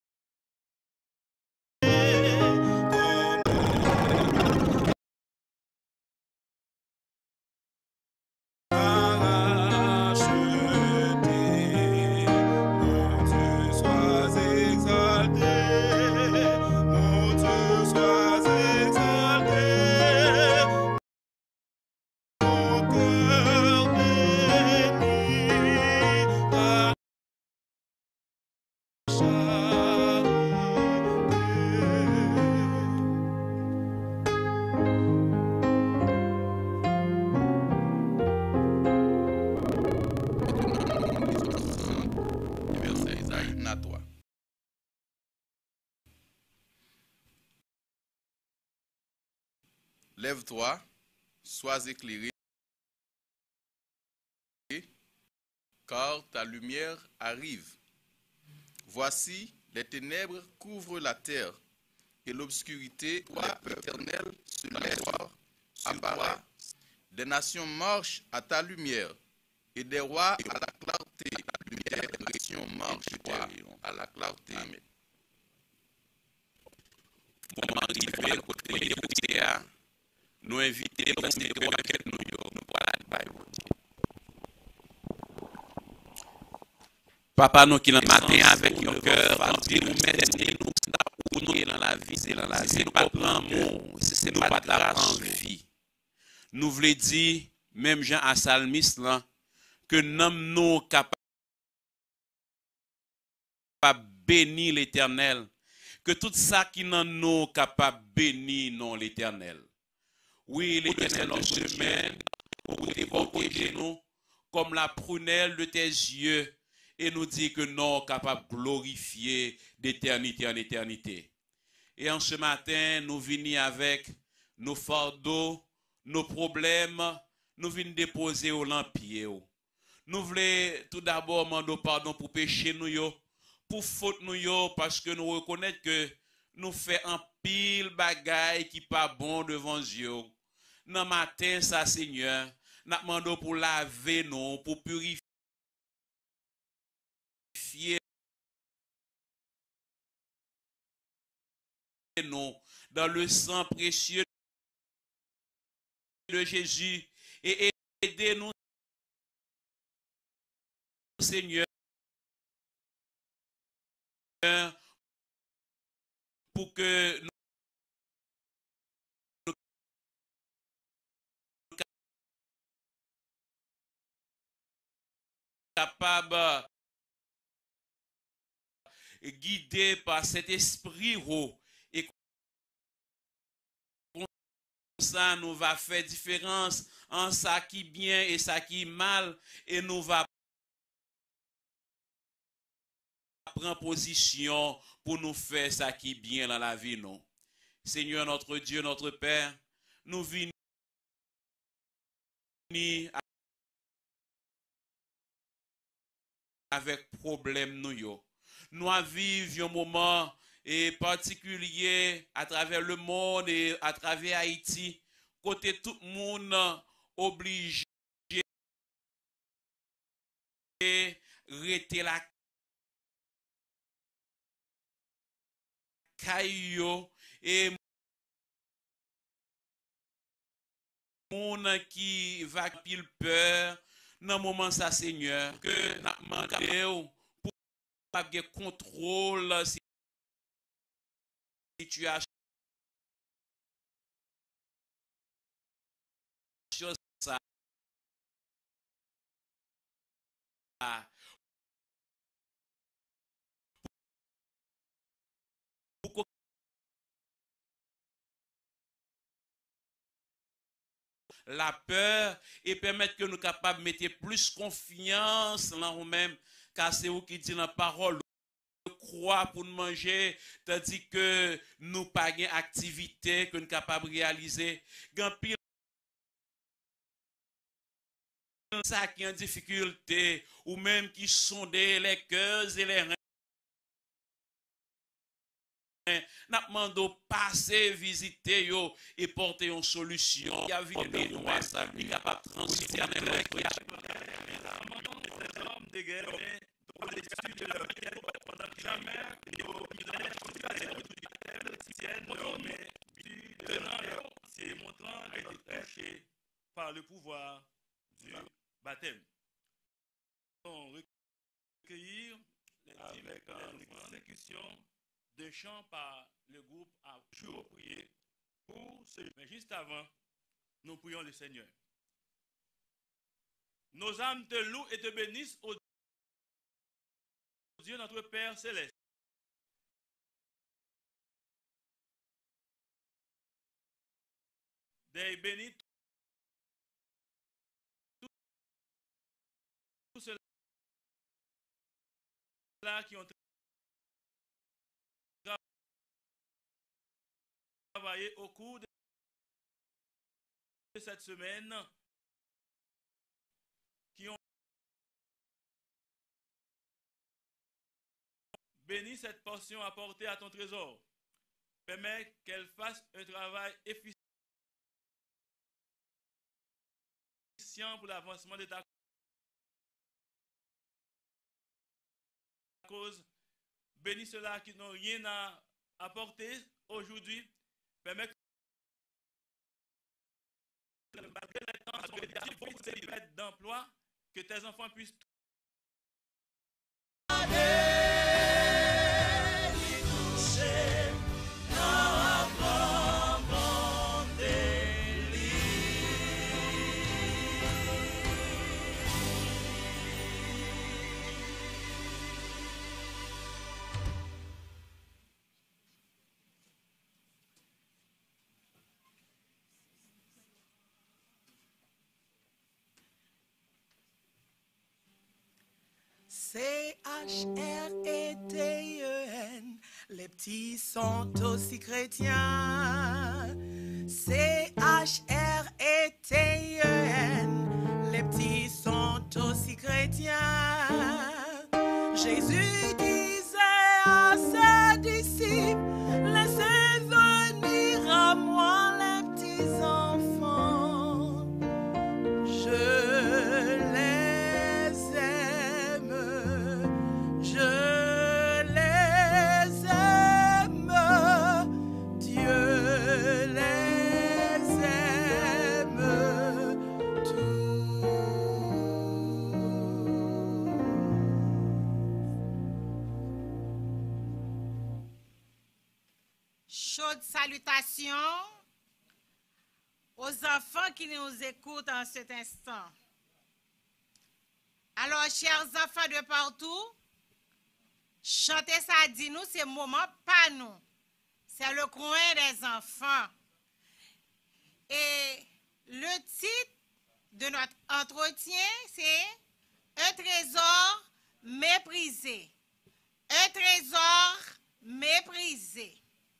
racheté. Mon Dieu, sois exalté. Mon Dieu, sois exalté. Mon cœur béni par Verset Isaïe, Natwa. Lève-toi, sois éclairé, car ta lumière arrive. Voici, les ténèbres couvrent la terre, et l'obscurité, toi, l'Éternel, se lève sur toi. Des nations marchent à ta lumière, et des rois à la clarté, la lumière de direction marche à la clarté. Amen. Moment arrivé, côté écouter, nous inviter à rester avec nous, nous pour la Bible. Papa, nous qui le matin avec un cœur, rempli nous mettez-nous pour nous dans la vie, c'est dans la vie, pas de l'amour, c'est pas de la envie. Nous voulons dire, même Jean à Salmis, là, que nous capables de bénir l'Éternel, que tout ça qui nous capable de bénir non l'Éternel. Oui, l'Éternel, notre semaine, pour protéger nous comme la prunelle de tes yeux et nous dit que nous sommes capables de glorifier d'éternité en éternité. Et en ce matin, nous venons avec nos fardeaux, nos problèmes, nous venons déposer au lampier. Nous voulons tout d'abord demander pardon pour péché nous, pour faute nous, parce que nous reconnaissons que nous faisons un pile bagaille qui pas bon devant Dieu. Dans matin, ça, Seigneur, nous demandons pour laver nous, pour purifier nous dans le sang précieux de Jésus et aider-nous, Seigneur, pour que nous capables guidés par cet esprit et comme ça nous va faire différence en ça qui est bien et ça qui est mal et nous va prendre position pour nous faire ça qui est bien dans la vie non. Seigneur notre Dieu, notre Père, nous venons avec problème nous. Nous vivons un moment particulier à travers le monde et à travers Haïti, côté tout le monde obligé de rester la caillou et monde qui va pile peur dans moment ça Seigneur que n'a demandé pour pas de contrôle situation ça la peur et permettre que nous capables de mettre plus confiance dans nous-mêmes car c'est vous qui dit dans la parole croix pour nous manger tandis que nous pas gain activité que nous capables de réaliser grand pile ça qui en difficulté ou même qui sondent les cœurs et les reins. N'a demandé passer visiter yo et porter une solution. Il y a vu que nous ça est capable de transformer de guerre dans l'étude de leur vie pendant jamais c'est montrant être péché par le pouvoir du baptême. Recueillir avec l'exécution de chants par le groupe à jour prier pour ce. Mais juste avant, nous prions le Seigneur. Nos âmes te louent et te bénissent, ô Dieu notre Père céleste. Des bénis tous ceux-là qui ont travaillé au cours de cette semaine, qui ont béni cette portion apportée à ton trésor. Permets qu'elle fasse un travail efficient pour l'avancement de ta pause. Bénis ceux-là qui n'ont rien à apporter aujourd'hui. Permets que malgré les temps, que mettre d'emploi, que tes enfants puissent C-H-R-E-T-E-N, les petits sont aussi chrétiens. C-H-R-E-T-E-N, les petits sont aussi chrétiens. Jésus disait à ses disciples, laissez venir à moi les petits enfants. Je Chaude salutation aux enfants qui nous écoutent en cet instant. Alors, chers enfants de partout, chanter ça dit nous, c'est moment pas nous. C'est le coin des enfants. Et le titre de notre entretien, c'est Un trésor méprisé. Un trésor méprisé.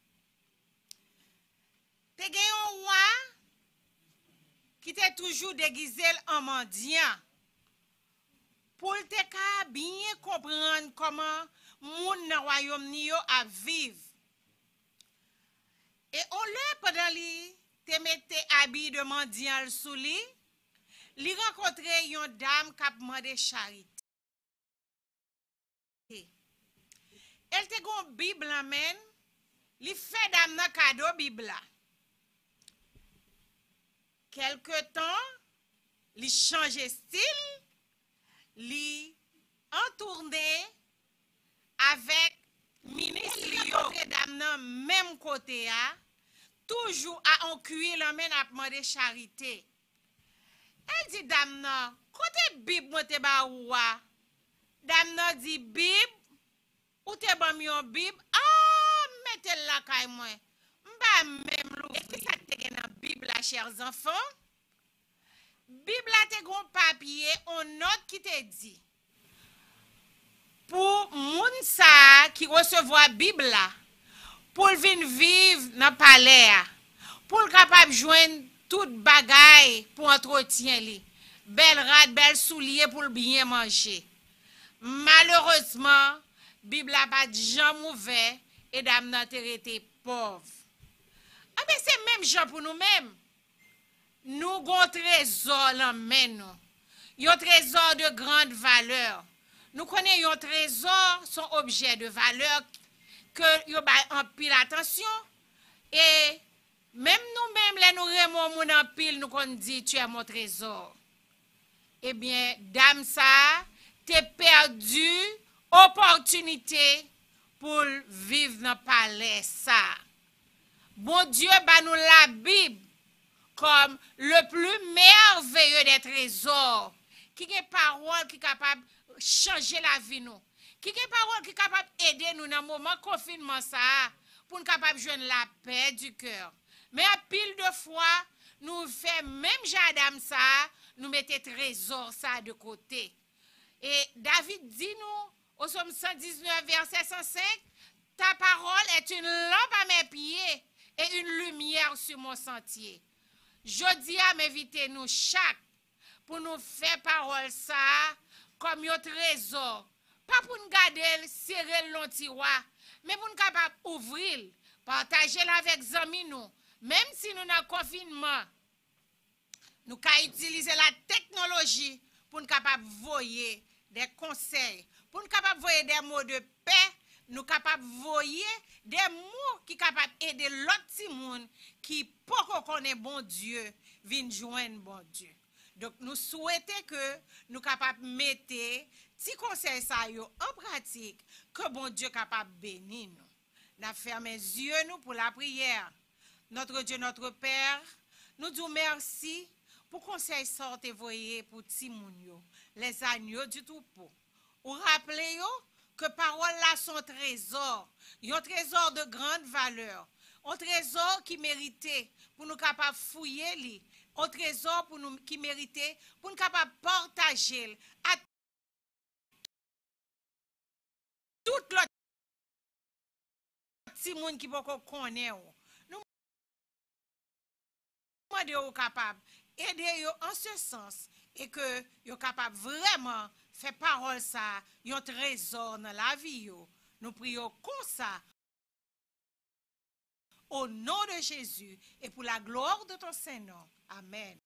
Te gen yon roi qui était toujours déguisé en mendiant pour te ka bien comprendre comment moun nan royaume ni yo a vivre. Et on lè pendant li te mette habit de mendiant sous li rencontre yon dame k'ap mande charité. Elle te gon Bible amen, li fait dame nan cadeau Bible la. Quelque temps, li change style, li entourné avec ministre li dame nan même côté a, toujours à en cuir l'emmène à demander charité. Elle dit dame nan, côté Bible moi te ba ouwa. Dame nan dit Bible ou te ba mi yon Bible, mettez la kay moi. M'ba même l'ouvrir. Et ça te gen dans Bible la chers enfants. Bible la te gon papier on note qui te dit pour moun sa qui recevoir Bible la pour vin vivre dans palais pour capable joindre toute bagaille pour entretien li belle rade belle soulier pour bien manger. Malheureusement Bible la pas de gens mauvais et dame nan te rete pauvre. Ah ben c'est même gens pour nous-mêmes. Nous avons trésor en main nous. Un trésor de grande valeur. Nous connaissons un trésor, son objet de valeur que yo ba en pile attention et même nous-mêmes les nous remons moun en pile nous qu'on dit tu es mon trésor. Eh bien dame ça t'es perdu opportunité pour vivre dans palais ça. Bon Dieu ba nous la Bible comme le plus merveilleux des trésors, qui est parole qui est capable de changer la vie nous, qui est parole qui est capable d'aider nous dans le moment confinement ça, pour nous capable de joindre la paix du cœur. Mais à pile de fois, nous faisons même Jadam ça, nous mettons trésor ça de côté. Et David dit nous, au psaume 119, verset 105, ta parole est une lampe à mes pieds et une lumière sur mon sentier. Je dis à m'inviter nous chaque pour nous faire parole ça comme un trésor. Pas pour nous garder serrer le tiroir, mais pour nous capable ouvrir, partager avec les amis nous. Même si nous dans confinement, nous pouvons utiliser la technologie pour nous capable voyer des conseils, pour nous capables voyer des mots de paix, nous capables voyer des mots qui capables aider l'autre petit monde qui pas connaît bon Dieu, vient joindre bon Dieu. Donc nous souhaitons que nous capables mettre petit conseil ça yo en pratique que bon Dieu capable bénir nous. N'a fermé les yeux nous pour la prière. Notre Dieu, notre Père, nous disons merci pour conseil sorte et voyer pour petit moun yo, les agneaux du troupeau. Ou rappelez yo que parole là sont trésor, un trésor de grande valeur, un trésor qui méritait pour nous capables fouiller li, un trésor pour nous qui méritait pour nous capables partager à tout l'autre petit monde qui peut connaît. Nous demandons capable aider yo en ce sens et que yo capable vraiment faire parole ça un trésor dans la vie yo. Nous prions comme ça au nom de Jésus et pour la gloire de ton Saint-Nom. Amen.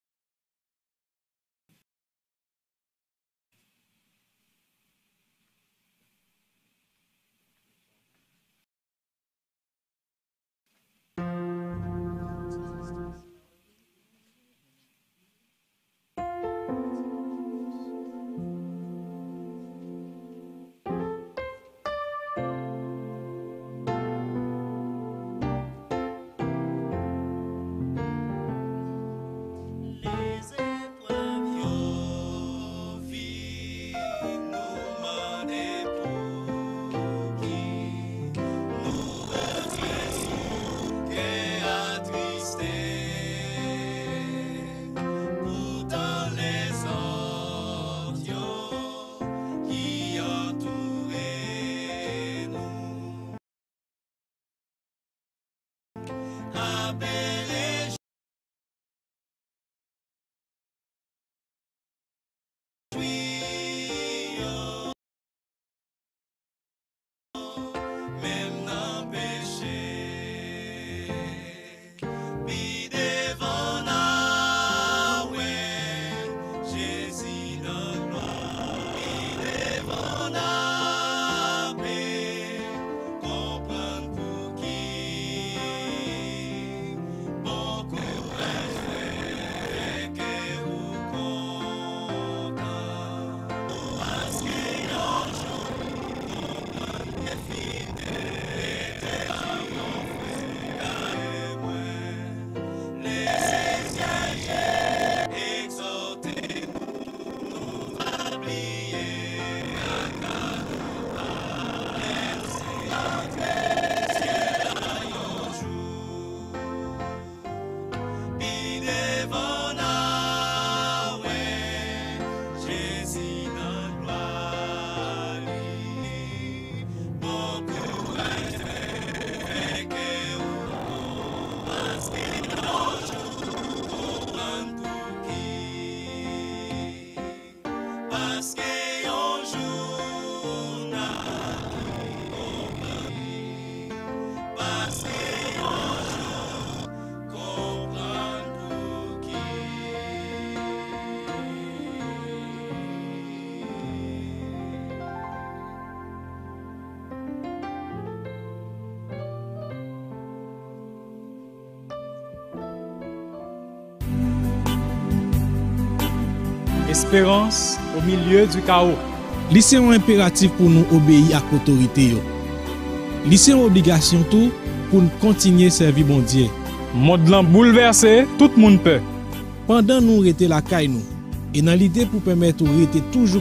Espérance au milieu du chaos. Lycée un impératif pour nous obéir à l'autorité. Lycée une obligation tout pour nous continuer à servir bon Dieu. Monde lan bouleversé, tout le monde peut. Pendant nous rester la caille nous et dans l'idée pour permettre de rester toujours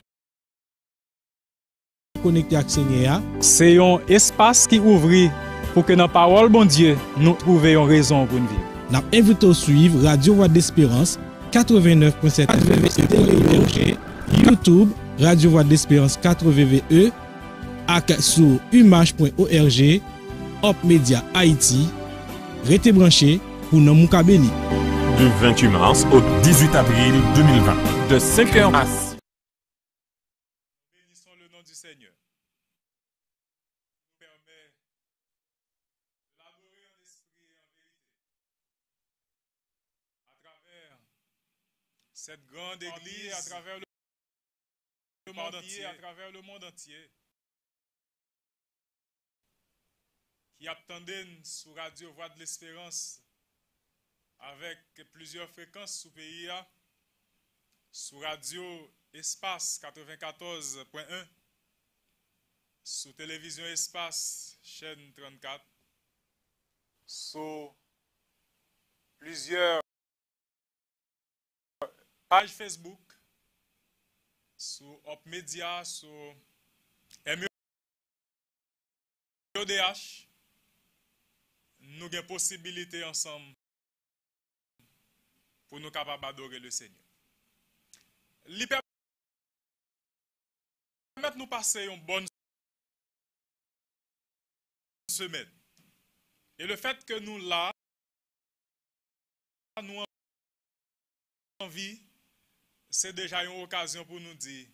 connecté avec Seigneur, c'est un espace qui ouvre pour que dans la parole bon Dieu nous trouvions raison pour nous vivre. Nous invitons à suivre Radio Voix d'Espérance 89.7 VVE, YouTube Radio Voix d'Espérance 4 VVE et sur umage.org, Hop Media Haïti. Restez branchés pour nous mouka béni. Du 28 mars au 18 avril 2020, de 5h à 6h. Bénissons le nom du Seigneur. Nous permet d'adorer en esprit et en vérité. À travers cette grande église, à travers le à travers le monde entier. Qui attendent sur Radio Voix de l'Espérance avec plusieurs fréquences sous pays, sur Radio Espace 94.1, sur Télévision Espace chaîne 34, sur plusieurs pages Facebook, sur Op Media, sur MEODH, nous avons possibilité ensemble pour nous capables d'adorer le Seigneur. Il permet de nous passer une bonne semaine. Et le fait que nous là, nous en vie, c'est déjà une occasion pour nous dire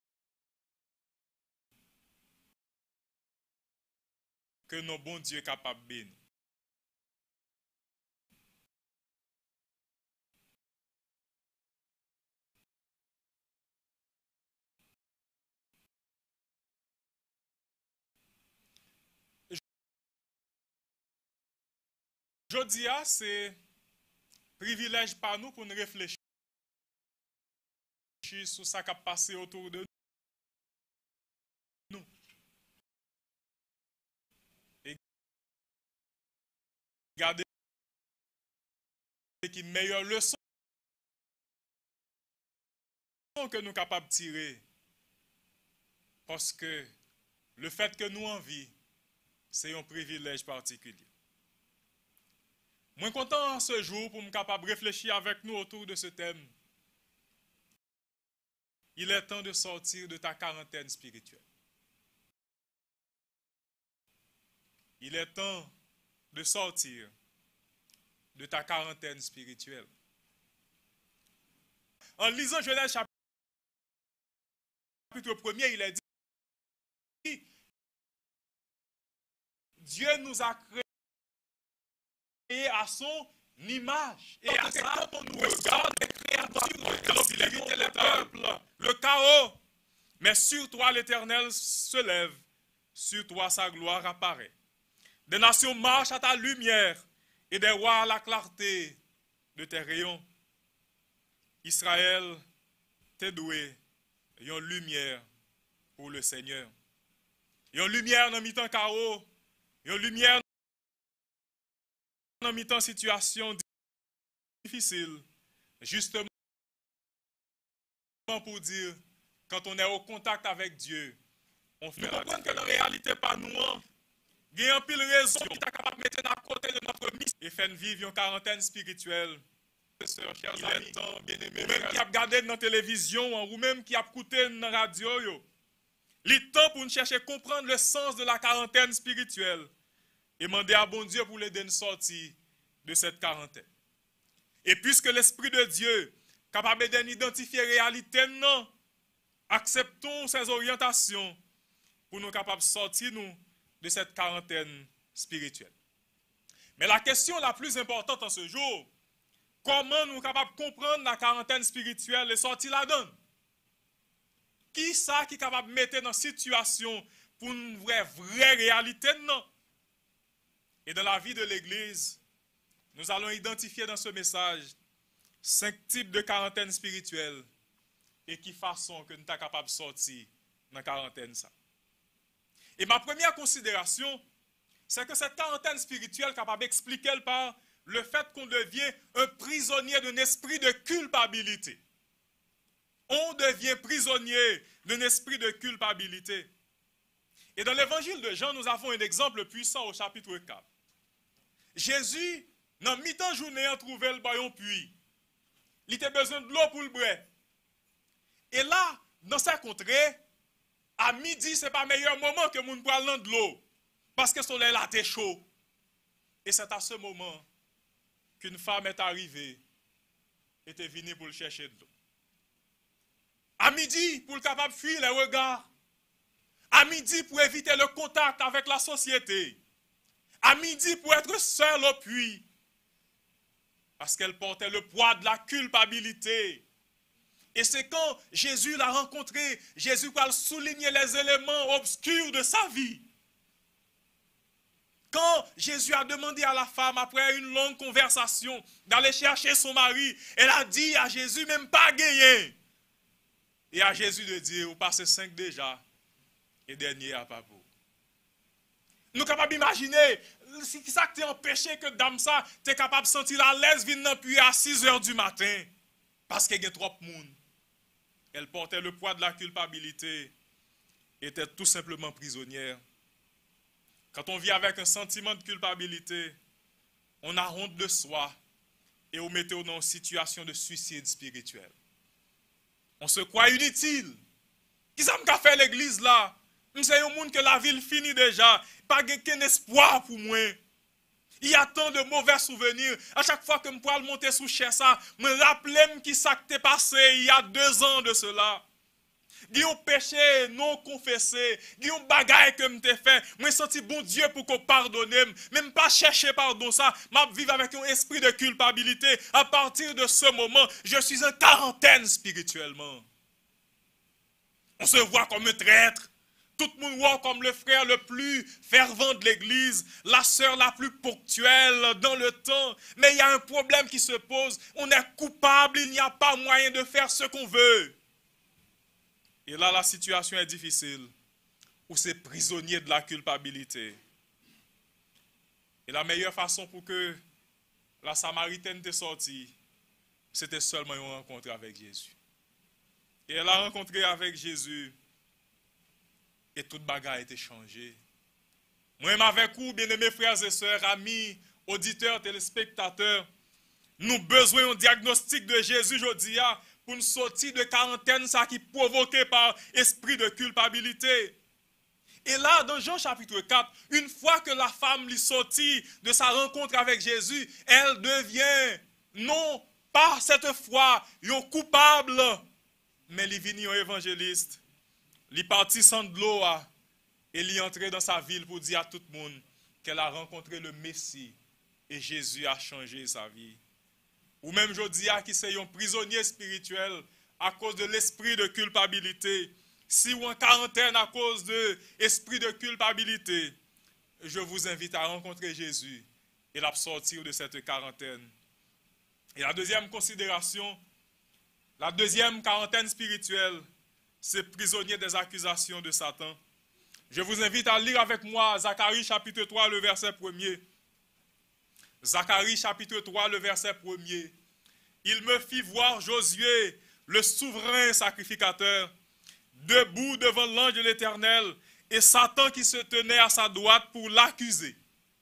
que nos bons Dieu est capable de bénir. Jodi a, c'est privilège par nous pour nous réfléchir sur ce qui a passé autour de nous. Et garder qui meilleure leçon que nous sommes capables de tirer. Parce que le fait que nous en vie, c'est un privilège particulier. Moi, content ce jour pour me capable de réfléchir avec nous autour de ce thème. Il est temps de sortir de ta quarantaine spirituelle. Il est temps de sortir de ta quarantaine spirituelle. En lisant Genèse chapitre 1er, il est dit, Dieu nous a créés à son image. Et à ça, quand on nous regarde, les créatures, l'obscurité, les peuples, le chaos. Mais sur toi, l'Éternel se lève, sur toi, sa gloire apparaît. Des nations marchent à ta lumière, et des rois à la clarté de tes rayons. Israël, t'es doué, une lumière pour le Seigneur. Une lumière dans mi-temps chaos, une lumière dans mi-temps situation difficile, justement pour dire, quand on est au contact avec Dieu, on fait comprendre que la réalité pas nous, il y a un pile raison qui est capable de mettre à côté de notre mission et faire vivre une quarantaine spirituelle. Sœurs, chers amis, bien-aimés, même qui a regardé dans la télévision ou même qui a écouté dans la radio, il est temps pour nous chercher à comprendre le sens de la quarantaine spirituelle. Et demander à bon Dieu pour l'aider à sortir de cette quarantaine. Et puisque l'Esprit de Dieu est capable d'identifier la réalité, non, acceptons ses orientations pour nous capables de sortir nous, de cette quarantaine spirituelle. Mais la question la plus importante en ce jour, comment nous sommes capables de comprendre la quarantaine spirituelle et sortir la donne? Qui ça qui est capable de mettre dans une situation pour une vraie réalité? Non. Et dans la vie de l'Église, nous allons identifier dans ce message 5 types de quarantaine spirituelle et qui façon que nous sommes capables de sortir dans la quarantaine. Ça. Et ma première considération, c'est que cette quarantaine spirituelle est capable d'expliquer par le fait qu'on devient un prisonnier d'un esprit de culpabilité. On devient prisonnier d'un esprit de culpabilité. Et dans l'évangile de Jean, nous avons un exemple puissant au chapitre 4. Jésus, dans mi-temps journée, a trouvé le baillon puits. Il avait besoin de l'eau pour le boire. Et là, dans sa contrée, à midi, ce n'est pas le meilleur moment que nous pouvons de l'eau. Parce que le soleil là était chaud. Et c'est à ce moment qu'une femme est arrivée et était venue pour le chercher de l'eau. À midi, pour le capable de fuir les regards. À midi, pour éviter le contact avec la société. À midi, pour être seule au puits. Parce qu'elle portait le poids de la culpabilité. Et c'est quand Jésus l'a rencontré, Jésus va souligner les éléments obscurs de sa vie. Quand Jésus a demandé à la femme, après une longue conversation, d'aller chercher son mari, elle a dit à Jésus, même pas gagné. Et à Jésus de dire, vous passez 5 déjà, et dernier à pas pour. Nous sommes capables d'imaginer, si ça t'a empêché que dame ça, tu es capable de sentir à l'aise, venir puis à 6 heures du matin, parce qu'il y a trop de monde. Elle portait le poids de la culpabilité, était tout simplement prisonnière. Quand on vit avec un sentiment de culpabilité, on a honte de soi et on met dans une situation de suicide spirituel. On se croit inutile. Qui ça m'a fait l'église là? C'est un monde que la ville finit déjà. Pas aucun espoir pour moi. Il y a tant de mauvais souvenirs. À chaque fois que je peux monter sous chaise ça, je me rappelle qui ça t'est passé il y a 2 ans de cela. Il y a un péché non confessé, il y a un bagaille que je fait, je senti bon Dieu pour qu'on pardonne, même pas chercher pardon ça, je vivre avec un esprit de culpabilité. À partir de ce moment, je suis en quarantaine spirituellement. On se voit comme un traître. Tout le monde voit comme le frère le plus fervent de l'église, la sœur la plus ponctuelle dans le temps. Mais il y a un problème qui se pose. On est coupable, il n'y a pas moyen de faire ce qu'on veut. Et là, la situation est difficile, où c'est prisonnier de la culpabilité. Et la meilleure façon pour que la Samaritaine t'ait sortie, c'était seulement une rencontre avec Jésus. Et elle a rencontré avec Jésus, et toute bagarre a été changée. Moi-même avec vous, bien-aimés frères et sœurs, amis, auditeurs, téléspectateurs, nous avons besoin d'un diagnostic de Jésus aujourd'hui, pour nous sortir de quarantaine, ça qui est provoqué par esprit de culpabilité. Et là, dans Jean chapitre 4, une fois que la femme lui sortit de sa rencontre avec Jésus, elle devient, non pas cette fois, un coupable, mais elle est venue un évangéliste. Elle est partie sans de l'eau et elle est entrée dans sa ville pour dire à tout le monde qu'elle a rencontré le Messie et Jésus a changé sa vie. Ou même Jodia qui c'est un prisonnier spirituel à cause de l'esprit de culpabilité. Si ou en quarantaine à cause de l'esprit de culpabilité, je vous invite à rencontrer Jésus et à sortir de cette quarantaine. Et la deuxième considération, la deuxième quarantaine spirituelle, c'est prisonnier des accusations de Satan. Je vous invite à lire avec moi Zacharie chapitre 3, le verset 1er. Zacharie chapitre 3, le verset 1er. Il me fit voir Josué, le souverain sacrificateur, debout devant l'ange de l'Éternel, et Satan qui se tenait à sa droite pour l'accuser.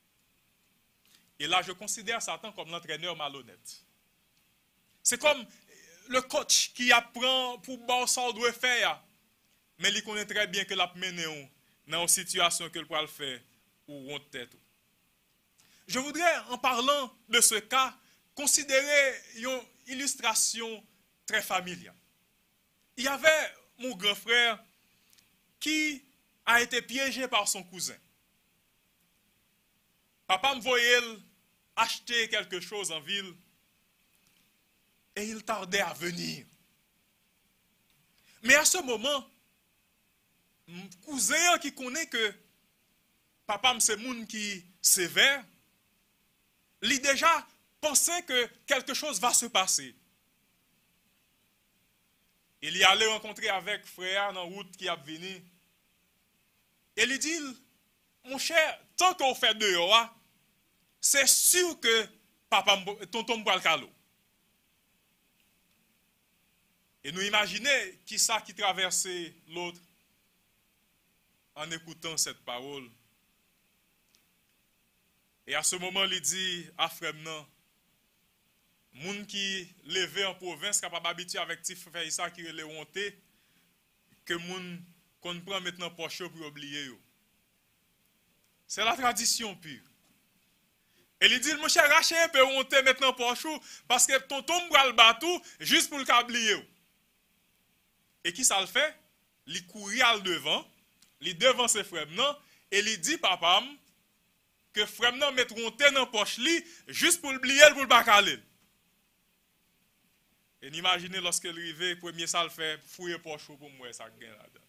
Et là, je considère Satan comme l'entraîneur malhonnête. C'est comme le coach qui apprend pour voir ce qu'il doit faire, mais il connaît très bien que l'a mené dans une situation que le peut faire ou on tête. Je voudrais, en parlant de ce cas, considérer une illustration très familière. Il y avait mon grand frère qui a été piégé par son cousin. Papa me voyait acheter quelque chose en ville et il tardait à venir. Mais à ce moment, mon cousin qui connaît que papa c'est moun qui sévère, il déjà pensait que quelque chose va se passer. Il y allait rencontrer avec frère dans la route qui a venu. Et il dit, mon cher, tant qu'on fait dehors, c'est sûr que papa, tonton boit le calot. Et nous imaginons qui ça qui traversait l'autre en écoutant cette parole. Et à ce moment, il dit à frère, non, moun qui levé en province, capable d'habituer avec petit frère ça qui est honté, que moun qu'on prend maintenant poche pour oublier. C'est la tradition pure. Et il dit, mon cher, rache un peu honté maintenant poche parce que tonton bral batou juste pour le oublier. Et qui ça le fait? Il courit al devant, il devant ses frères non, et il dit papa que frère non mettront dans poche li juste pour oublier pour le bacaler. Et imaginez lorsque le rivé, premier ça le fait, fouiller poche pour moi, ça gagne là-dedans.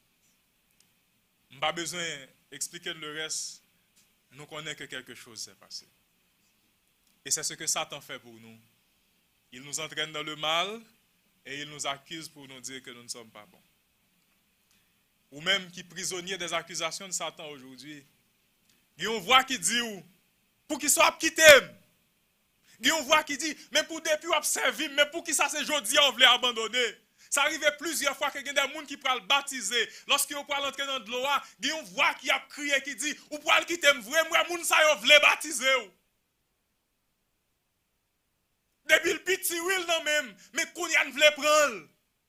Je n'ai pas besoin d'expliquer le reste. Nous connaissons que quelque chose s'est passé. Et c'est ce que Satan fait pour nous. Il nous entraîne dans le mal et il nous accuse pour nous dire que nous ne sommes pas bons. Ou même qui prisonnier des accusations de Satan aujourd'hui. Il y a une voix qui dit, pour qu'il soit quitté. Il y a une voix qui dit, mais pour depuis observer, mais pour qui ça c'est jeudi, on voulait abandonner. Ça arrivait plusieurs fois que il y a des gens qui pourraient le baptiser. Lorsqu'ils pourraient l'entrer dans de l'eau, il y a une voix qui a crié, qui dit, ou pourraient le quitter, vraiment, moun ça yon voulait baptiser. Depuis le petit will non même, mais qu'on y a voulait prendre.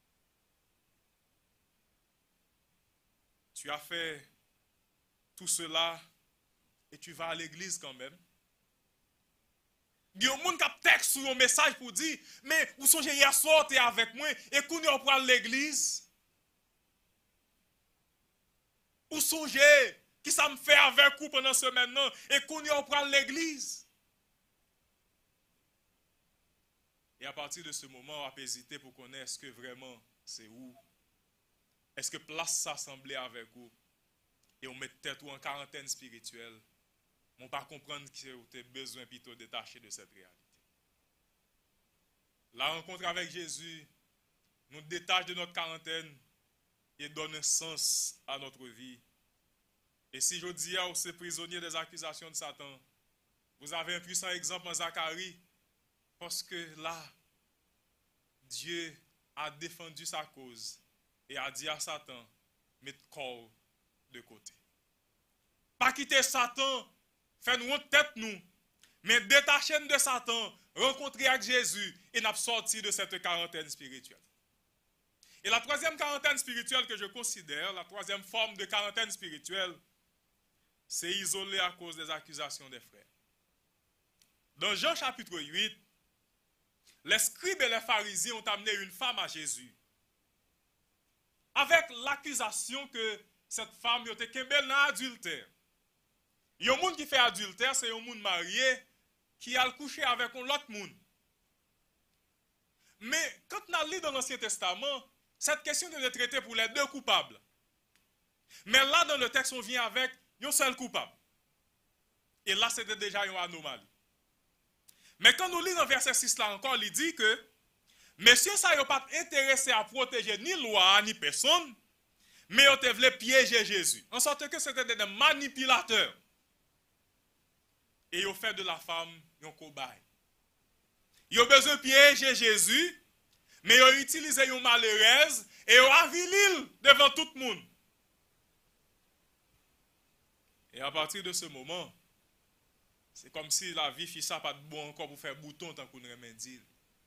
Tu as fait tout cela et tu vas à l'église quand même. Il y a des gens qui texte sur un message pour dire, mais vous songez hier soir, tu es avec moi, et qu'on y a pour l'église. Vous songez, qui ça me fait avec vous pendant ce maintenant, et qu'on y a pour l'église. Et à partir de ce moment, on va hésiter pour connaître est-ce que vraiment c'est où. Est-ce que place s'assembler avec vous et on met tête ou en quarantaine spirituelle, on ne va pas comprendre que vous avez besoin plutôt détaché de cette réalité. La rencontre avec Jésus nous détache de notre quarantaine et donne un sens à notre vie. Et si je dis à ces prisonniers des accusations de Satan, vous avez un puissant exemple en Zacharie, parce que là, Dieu a défendu sa cause et a dit à Satan, mets le corps de côté. Pas quitter Satan, faire nous tête nous, mais détacher de Satan, rencontrer avec Jésus et n'a sorti de cette quarantaine spirituelle. Et la troisième quarantaine spirituelle que je considère, la troisième forme de quarantaine spirituelle, c'est isolé à cause des accusations des frères. Dans Jean chapitre 8, les scribes et les pharisiens ont amené une femme à Jésus, avec l'accusation que cette femme était dans l'adultère. Il y a un monde qui fait adultère, c'est un monde marié qui a couché avec un autre monde. Mais quand on lit dans l'Ancien Testament, cette question est traitée pour les deux coupables. Mais là, dans le texte, on vient avec un seul coupable. Et là, c'était déjà une anomalie. Mais quand nous lisons dans verset 6 là encore, il dit que messieurs, ça n'a pas intéressé à protéger ni loi ni personne, mais ils voulaient piéger Jésus. En sorte que c'était des manipulateurs. Et ils ont fait de la femme un cobaye. Ils ont besoin de piéger Jésus, mais ils ont utilisé une malheureuse et ils ont avilé devant tout le monde. Et à partir de ce moment, c'est comme si la vie fit ça pas de bon encore pour faire bouton tant qu'on remet dit.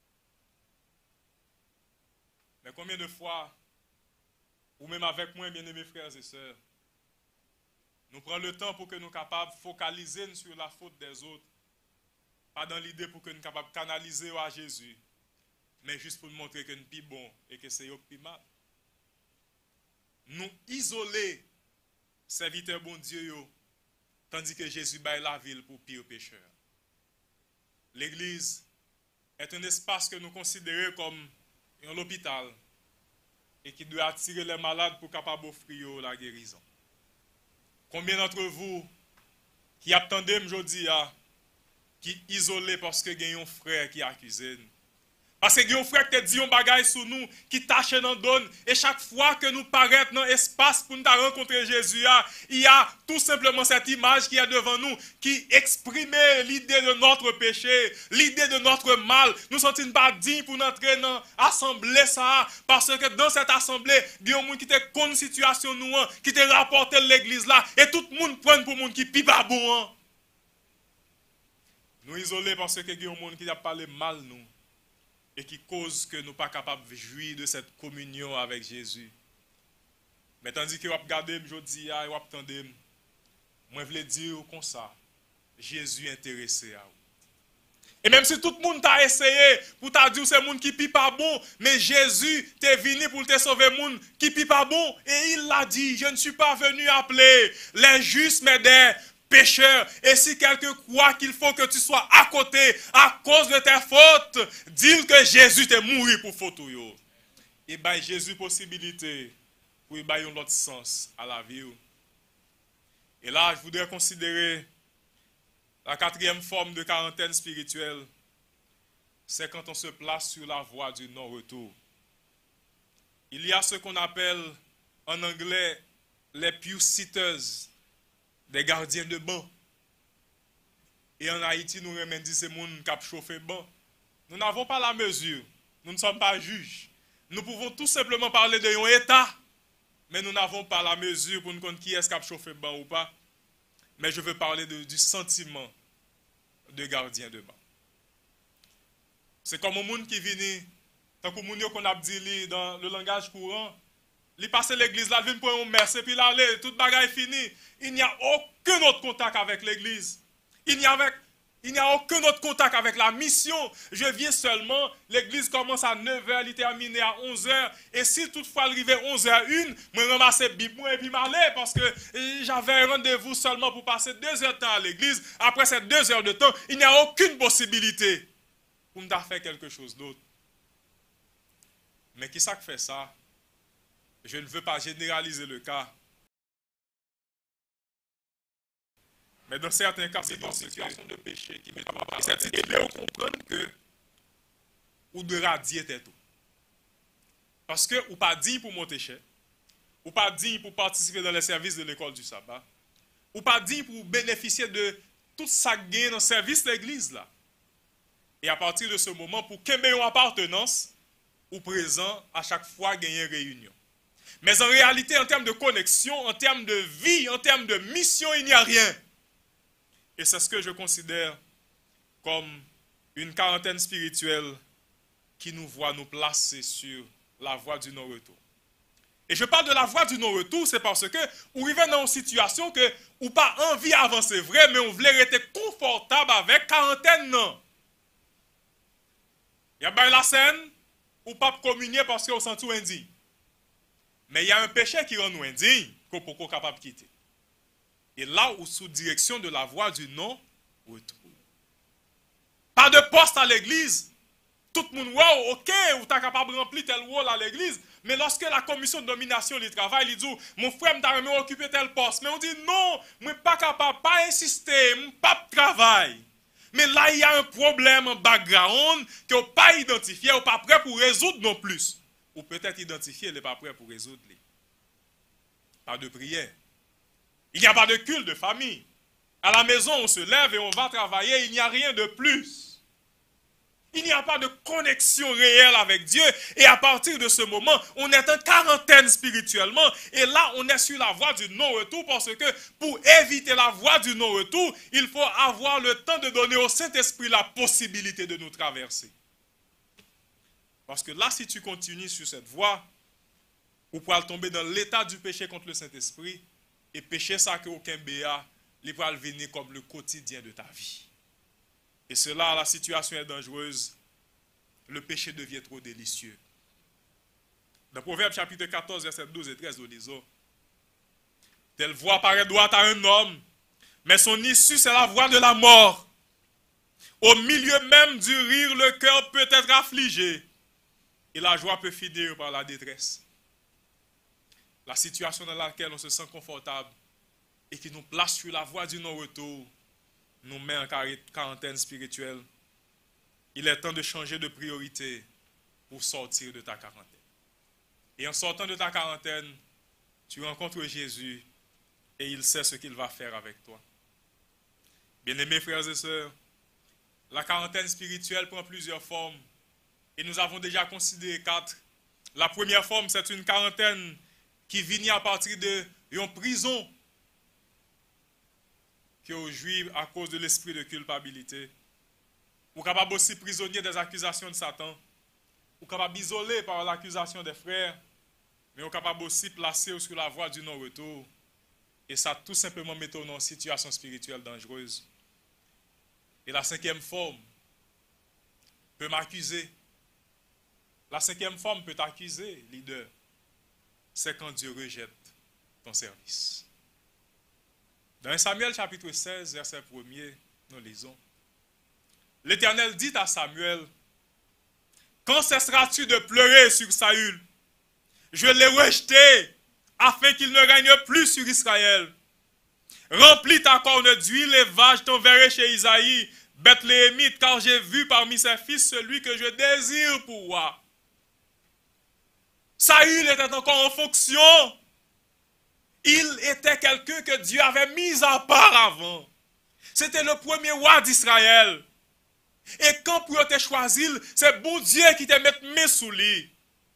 Mais combien de fois, ou même avec moi, bien-aimés frères et sœurs, nous prenons le temps pour que nous soyons capables de focaliser sur la faute des autres, pas dans l'idée pour que nous soyons capables de canaliser à Jésus, mais juste pour nous montrer que nous sommes plus bons et que c'est eux plus mal. Nous isoler, serviteurs bon Dieu, tandis que Jésus baille la ville pour pire pécheurs. L'église est un espace que nous considérons comme un hôpital et qui doit attirer les malades pour capable offrir la guérison. Combien d'entre vous qui attendez aujourd'hui, qui isolé parce que il y a un frère qui accuse nous? Parce qu'il y a un frère qui dit un bagage sur nous, qui tâche dans donne, et chaque fois que nous paraissons dans l'espace pour nous rencontrer Jésus, il y a tout simplement cette image qui est devant nous, qui exprime l'idée de notre péché, l'idée de notre mal. Nous ne sommes pas dignes pour entrer dans l'assemblée, parce que dans cette assemblée, il y a un monde qui te connaît une situation, qui te rapporte l'église là, et tout le monde prend pour le monde qui n'est pas bon. Nous isolés parce qu'il y a un monde qui a parlé mal nous. Et qui cause que nous ne sommes pas capables de jouir de cette communion avec Jésus. Mais tandis que vous regardez aujourd'hui et vous attendez, moi je veux dire comme ça, Jésus est intéressé à vous. Et même si tout le monde t'a essayé pour te dire que c'est le monde qui n'est pas bon, mais Jésus t'est venu pour te sauver le monde qui n'est pas bon. Et il l'a dit, je ne suis pas venu appeler les justes, mais des pécheur. Et si quelqu'un croit qu'il faut que tu sois à côté à cause de tes fautes, dis que Jésus t'est mort pour faute. Et bien Jésus possibilité pour y bailler un autre sens à la vie. Et là, je voudrais considérer la quatrième forme de quarantaine spirituelle. C'est quand on se place sur la voie du non-retour. Il y a ce qu'on appelle en anglais les pew sitters, des gardiens de banc. Et en Haïti, nous remet dit ces gens qui chauffé banc. Nous n'avons pas la mesure. Nous ne sommes pas juges. Nous pouvons tout simplement parler de un État, mais nous n'avons pas la mesure pour nous connaître qui est-ce qui a chauffé banc ou pas. Mais je veux parler du sentiment de gardien de banc. C'est comme un monde qui vient, tant que moun yo qu'on a dit dans le langage courant, il passe l'église là, il vient pour un messe, et puis là, toute bagaille fini. Il n'y a aucun autre contact avec l'église. Il n'y a aucun autre contact avec la mission. Je viens seulement, l'église commence à 9h, il termine à 11h. Et si toutefois il arrive 11h01, je ramasse Bible et puis m'aller parce que j'avais un rendez-vous seulement pour passer 2 heures de temps à l'église. Après ces 2 heures de temps, il n'y a aucune possibilité pour me faire quelque chose d'autre. Mais qui ça fait ça? Je ne veux pas généraliser le cas. Mais dans certains cas, c'est une situation de péché qui met pas. Et cette idée, on comprend que ou de radier tout. Parce que ou pas dit pour monter cher, ou pas dit pour participer dans les services de l'école du sabbat, ou pas dit pour bénéficier de tout ça gain dans le service de l'église là. Et à partir de ce moment, pour qu'il y ait une appartenance, ou présent à chaque fois gagner une réunion. Mais en réalité, en termes de connexion, en termes de vie, en termes de mission, il n'y a rien. Et c'est ce que je considère comme une quarantaine spirituelle qui nous voit nous placer sur la voie du non-retour. Et je parle de la voie du non-retour, c'est parce que vous arrivez dans une situation que ou pas envie d'avancer vrai, mais on voulait être confortable avec quarantaine non. Il y a bien la scène, ou pas communier parce qu'on sent tout indigne. Mais il y a un péché qui rend nous indignes qu'on peut pas capable de quitter. Et là où sous direction de la voie du non-retour. Pas de poste à l'église. Tout le monde, wow, ok, ou tu es capable de remplir tel rôle à l'église. Mais lorsque la commission de domination du travail, il dit, mon frère m'a occupé tel poste. Mais on dit, non, je ne suis pas capable, pas insister, je ne pas de travail. Mais là, il y a un problème en background que vous n'avez pas identifié, vous n'êtes pas prêt pour résoudre non plus. Ou peut-être identifié, vous n'êtes pas prêt pour résoudre. Pas de prière. Il n'y a pas de culte de famille. À la maison, on se lève et on va travailler, il n'y a rien de plus. Il n'y a pas de connexion réelle avec Dieu. Et à partir de ce moment, on est en quarantaine spirituellement. Et là, on est sur la voie du non-retour parce que pour éviter la voie du non-retour, il faut avoir le temps de donner au Saint-Esprit la possibilité de nous traverser. Parce que là, si tu continues sur cette voie, vous pourrez tomber dans l'état du péché contre le Saint-Esprit. Et péché ça que aucun béat, il pourra venir comme le quotidien de ta vie. Et cela, la situation est dangereuse. Le péché devient trop délicieux. Dans Proverbe chapitre 14, verset 12 et 13, nous lisons: telle voie paraît droite à un homme, mais son issue, c'est la voie de la mort. Au milieu même du rire, le cœur peut être affligé, et la joie peut finir par la détresse. La situation dans laquelle on se sent confortable et qui nous place sur la voie du non-retour nous met en quarantaine spirituelle. Il est temps de changer de priorité pour sortir de ta quarantaine. Et en sortant de ta quarantaine, tu rencontres Jésus et il sait ce qu'il va faire avec toi. Bien-aimés frères et sœurs, la quarantaine spirituelle prend plusieurs formes et nous avons déjà considéré 4. La première forme, c'est une quarantaine qui vient à partir d'une prison qui est aux Juifs à cause de l'esprit de culpabilité. Ou capable aussi prisonnier des accusations de Satan. Ou capable isolé par l'accusation des frères. Mais ou capable aussi placé sur la voie du non-retour. Et ça tout simplement met en situation spirituelle dangereuse. Et la 5e forme peut m'accuser. La 5e forme peut t'accuser, leader. C'est quand Dieu rejette ton service. Dans Samuel chapitre 16, verset 1er, nous lisons. L'Éternel dit à Samuel, « Quand cesseras-tu de pleurer sur Saül? Je l'ai rejeté, afin qu'il ne règne plus sur Israël. Remplis ta corne d'huile et vage ton verre chez Isaïe, Bethléemite, car j'ai vu parmi ses fils celui que je désire pour roi. » Saül était encore en fonction. Il était quelqu'un que Dieu avait mis à part avant. C'était le premier roi d'Israël. Et quand pour te choisir, c'est bon Dieu qui te met main sous lui.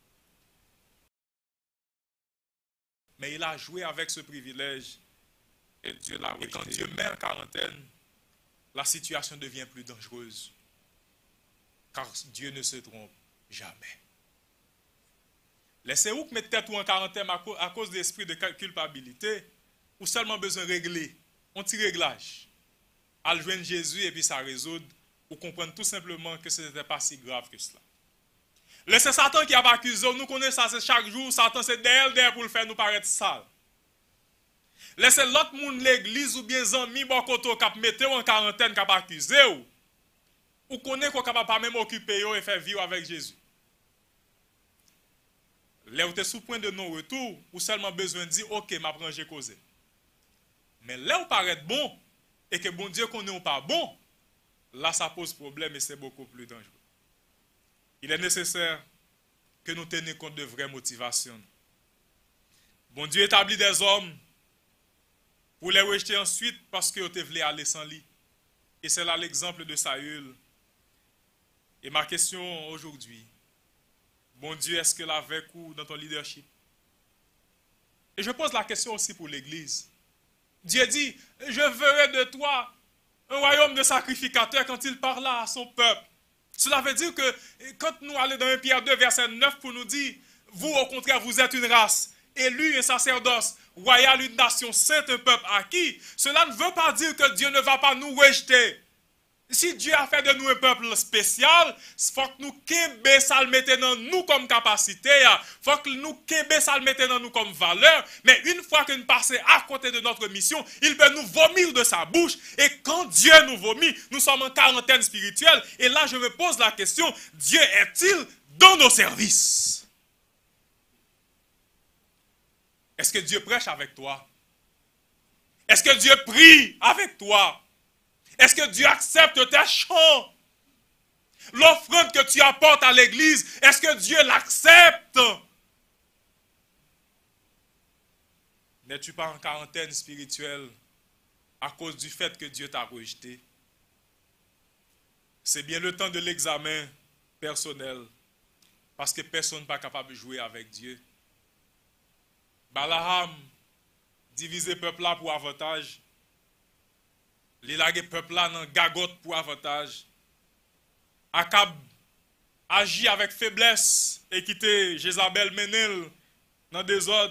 Mais il a joué avec ce privilège. Et quand Dieu met en quarantaine, la situation devient plus dangereuse. Car Dieu ne se trompe jamais. Laissez-vous que mettre tête ou en quarantaine à cause de l'esprit de culpabilité, ou seulement besoin de régler, un petit réglage. À le joindre Jésus et puis ça résoudre, ou comprendre tout simplement que ce n'était pas si grave que cela. Laissez Satan qui a accusé, nous connaissons ça, c'est chaque jour, Satan c'est derrière pour le faire nous paraître sale. Laissez l'autre monde, l'église ou bien amis, bokoto, qui a mis en quarantaine, qui a accusé, ou connaît qu'on ne peut pas même occuper et faire vivre avec Jésus. Là où tu es sous point de non-retour, ou seulement besoin de dire, ok, ma prends, j'ai causé. Mais là où paraît bon, et que bon Dieu connaît ou pas bon, là ça pose problème et c'est beaucoup plus dangereux. Il est nécessaire que nous tenions compte de vraies motivations. Bon Dieu établit des hommes pour les rejeter ensuite parce que vous voulez aller sans lui. Et c'est là l'exemple de Saül. Et ma question aujourd'hui, bon Dieu, est-ce que l'avec ou dans ton leadership? Et je pose la question aussi pour l'Église. Dieu dit, je ferai de toi un royaume de sacrificateurs quand il parla à son peuple. Cela veut dire que quand nous allons dans 1 Pierre 2, verset 9, pour nous dire, vous au contraire, vous êtes une race, élue, un sacerdoce, royal, une nation sainte, un peuple acquis. Cela ne veut pas dire que Dieu ne va pas nous rejeter. Si Dieu a fait de nous un peuple spécial, il faut que nous kembe ça le mette dans nous comme capacité, il faut que nous kembe ça le mette dans nous comme valeur, mais une fois que nous passons à côté de notre mission, il peut nous vomir de sa bouche, et quand Dieu nous vomit, nous sommes en quarantaine spirituelle, et là je me pose la question, Dieu est-il dans nos services? Est-ce que Dieu prêche avec toi? Est-ce que Dieu prie avec toi? Est-ce que Dieu accepte tes chants? L'offrande que tu apportes à l'église, est-ce que Dieu l'accepte? N'es-tu pas en quarantaine spirituelle à cause du fait que Dieu t'a rejeté? C'est bien le temps de l'examen personnel, parce que personne n'est pas capable de jouer avec Dieu. Balaam divisait le peuple là pour avantage. Les lagues peuple là dans gagote pour avantage. Akab agit avec faiblesse et quitter Jézabel Ménel dans le désordre.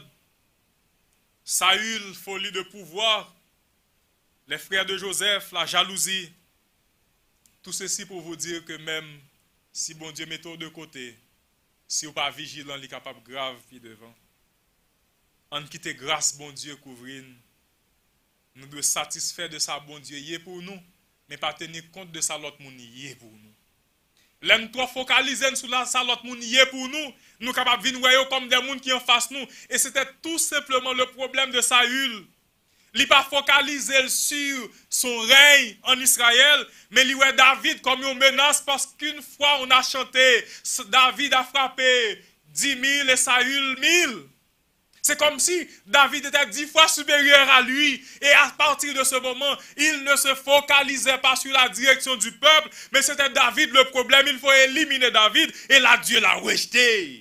Saül, folie de pouvoir. Les frères de Joseph, la jalousie. Tout ceci pour vous dire que même si bon Dieu met tout de côté, si vous pas vigilant, il est capable grave puis devant. On quitte grâce bon Dieu couvrir. Nous devons satisfaire de ça, bon Dieu, y est pour nous, mais pas tenir compte de ça, l'autre monde y est pour nous. L'aime trop focaliser sur ça, l'autre monde y est pour nous, nous capables de venir comme des gens qui en face nous. Et c'était tout simplement le problème de Saül. Il n'a pas focalisé sur son règne en Israël, mais il voit David comme une menace parce qu'une fois on a chanté, David a frappé 10 000 et Saül 1000. C'est comme si David était 10 fois supérieur à lui. Et à partir de ce moment, il ne se focalisait pas sur la direction du peuple, mais c'était David le problème. Il faut éliminer David. Et là, Dieu l'a rejeté.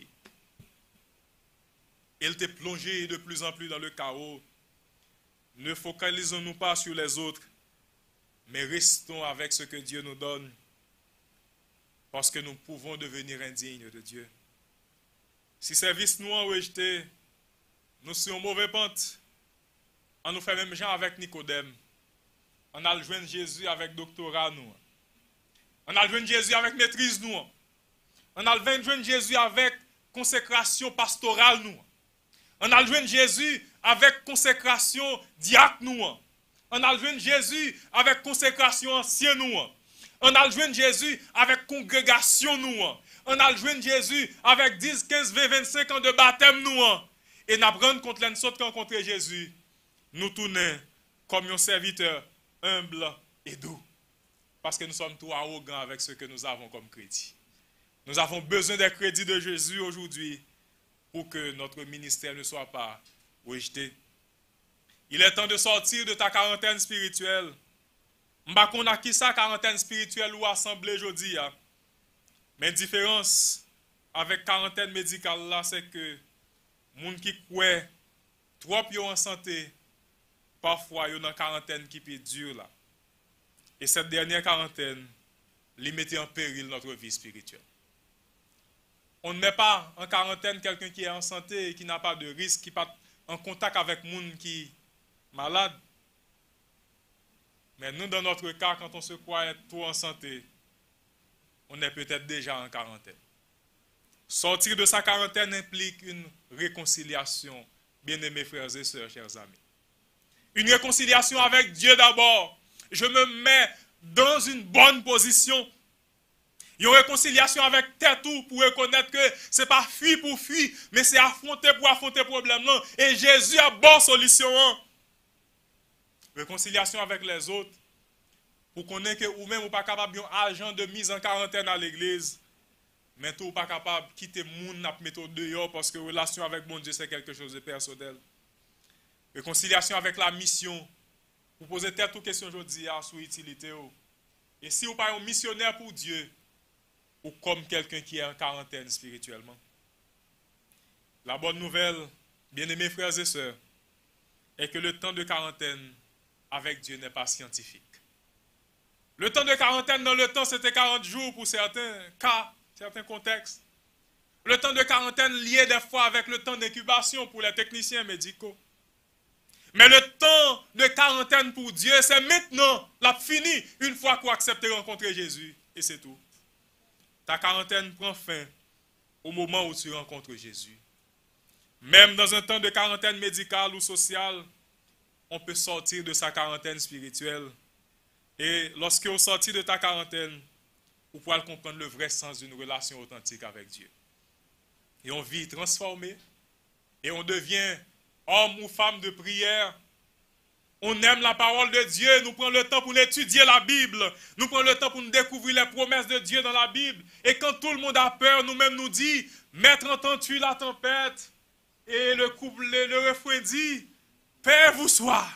Il était plongé de plus en plus dans le chaos. Ne focalisons-nous pas sur les autres, mais restons avec ce que Dieu nous donne, parce que nous pouvons devenir indignes de Dieu. Si service nous ont rejeté, nous sommes mauvais pente. On nous fait même genre avec Nicodème. On a joint Jésus avec doctorat nous. On a joint Jésus avec maîtrise nous. On a joint Jésus avec consécration pastorale nous. On a joint Jésus avec consécration diacre nous. On a joindre Jésus avec consécration ancienne nous. On a joindre Jésus avec congrégation nous. On a joindre Jésus avec 10, 15, 20, 25 ans de baptême nous. Et nous apprenons contre l'un qui rencontrer Jésus. Nous tournons comme un serviteur humble et doux. Parce que nous sommes trop arrogants avec ce que nous avons comme crédit. Nous avons besoin des crédits de Jésus aujourd'hui pour que notre ministère ne soit pas rejeté. Il est temps de sortir de ta quarantaine spirituelle. M'ba qu'on a qui ça quarantaine spirituelle ou assemblée aujourd'hui. Mais la différence avec quarantaine médicale là, c'est que moun qui croit trop yo en santé, parfois yo dans quarantaine qui peut dur là. Et cette dernière quarantaine, lui mettait en péril notre vie spirituelle. On ne met pas en quarantaine quelqu'un qui est en santé et qui n'a pas de risque, qui n'est pas en contact avec moun qui est malade. Mais nous, dans notre cas, quand on se croit être trop en santé, on est peut-être déjà en quarantaine. Sortir de sa quarantaine implique une réconciliation, bien-aimés frères et sœurs, chers amis. Une réconciliation avec Dieu d'abord. Je me mets dans une bonne position. Une réconciliation avec tête pour reconnaître que ce n'est pas fuir pour fuir, mais c'est affronter pour affronter le problème. Non. Et Jésus a bonne solution. Réconciliation avec les autres. Pour connaître que ou même ou pas capable d'un agent de mise en quarantaine à l'église. Mais tout pas capable de quitter le monde n'a mettre dehors parce que relation avec mon Dieu c'est quelque chose de personnel. Réconciliation avec la mission. Vous posez tête aux questions aujourd'hui sur l'utilité. Et si vous n'êtes pas un missionnaire pour Dieu, ou comme quelqu'un qui est en quarantaine spirituellement. La bonne nouvelle, bien-aimés frères et sœurs, est que le temps de quarantaine avec Dieu n'est pas scientifique. Le temps de quarantaine dans le temps, c'était 40 jours pour certains cas, certains contextes. Le temps de quarantaine lié des fois avec le temps d'incubation pour les techniciens médicaux. Mais le temps de quarantaine pour Dieu, c'est maintenant, la fini, une fois qu'on accepte de rencontrer Jésus. Et c'est tout. Ta quarantaine prend fin au moment où tu rencontres Jésus. Même dans un temps de quarantaine médicale ou sociale, on peut sortir de sa quarantaine spirituelle. Et lorsque vous sortez de ta quarantaine, vous pourrez comprendre le vrai sens d'une relation authentique avec Dieu. Et on vit transformé. Et on devient homme ou femme de prière. On aime la parole de Dieu. Nous prenons le temps pour étudier la Bible. Nous prenons le temps pour nous découvrir les promesses de Dieu dans la Bible. Et quand tout le monde a peur, nous-mêmes nous dit, Maître, entends-tu la tempête? Et le refrain dit, paix vous soit.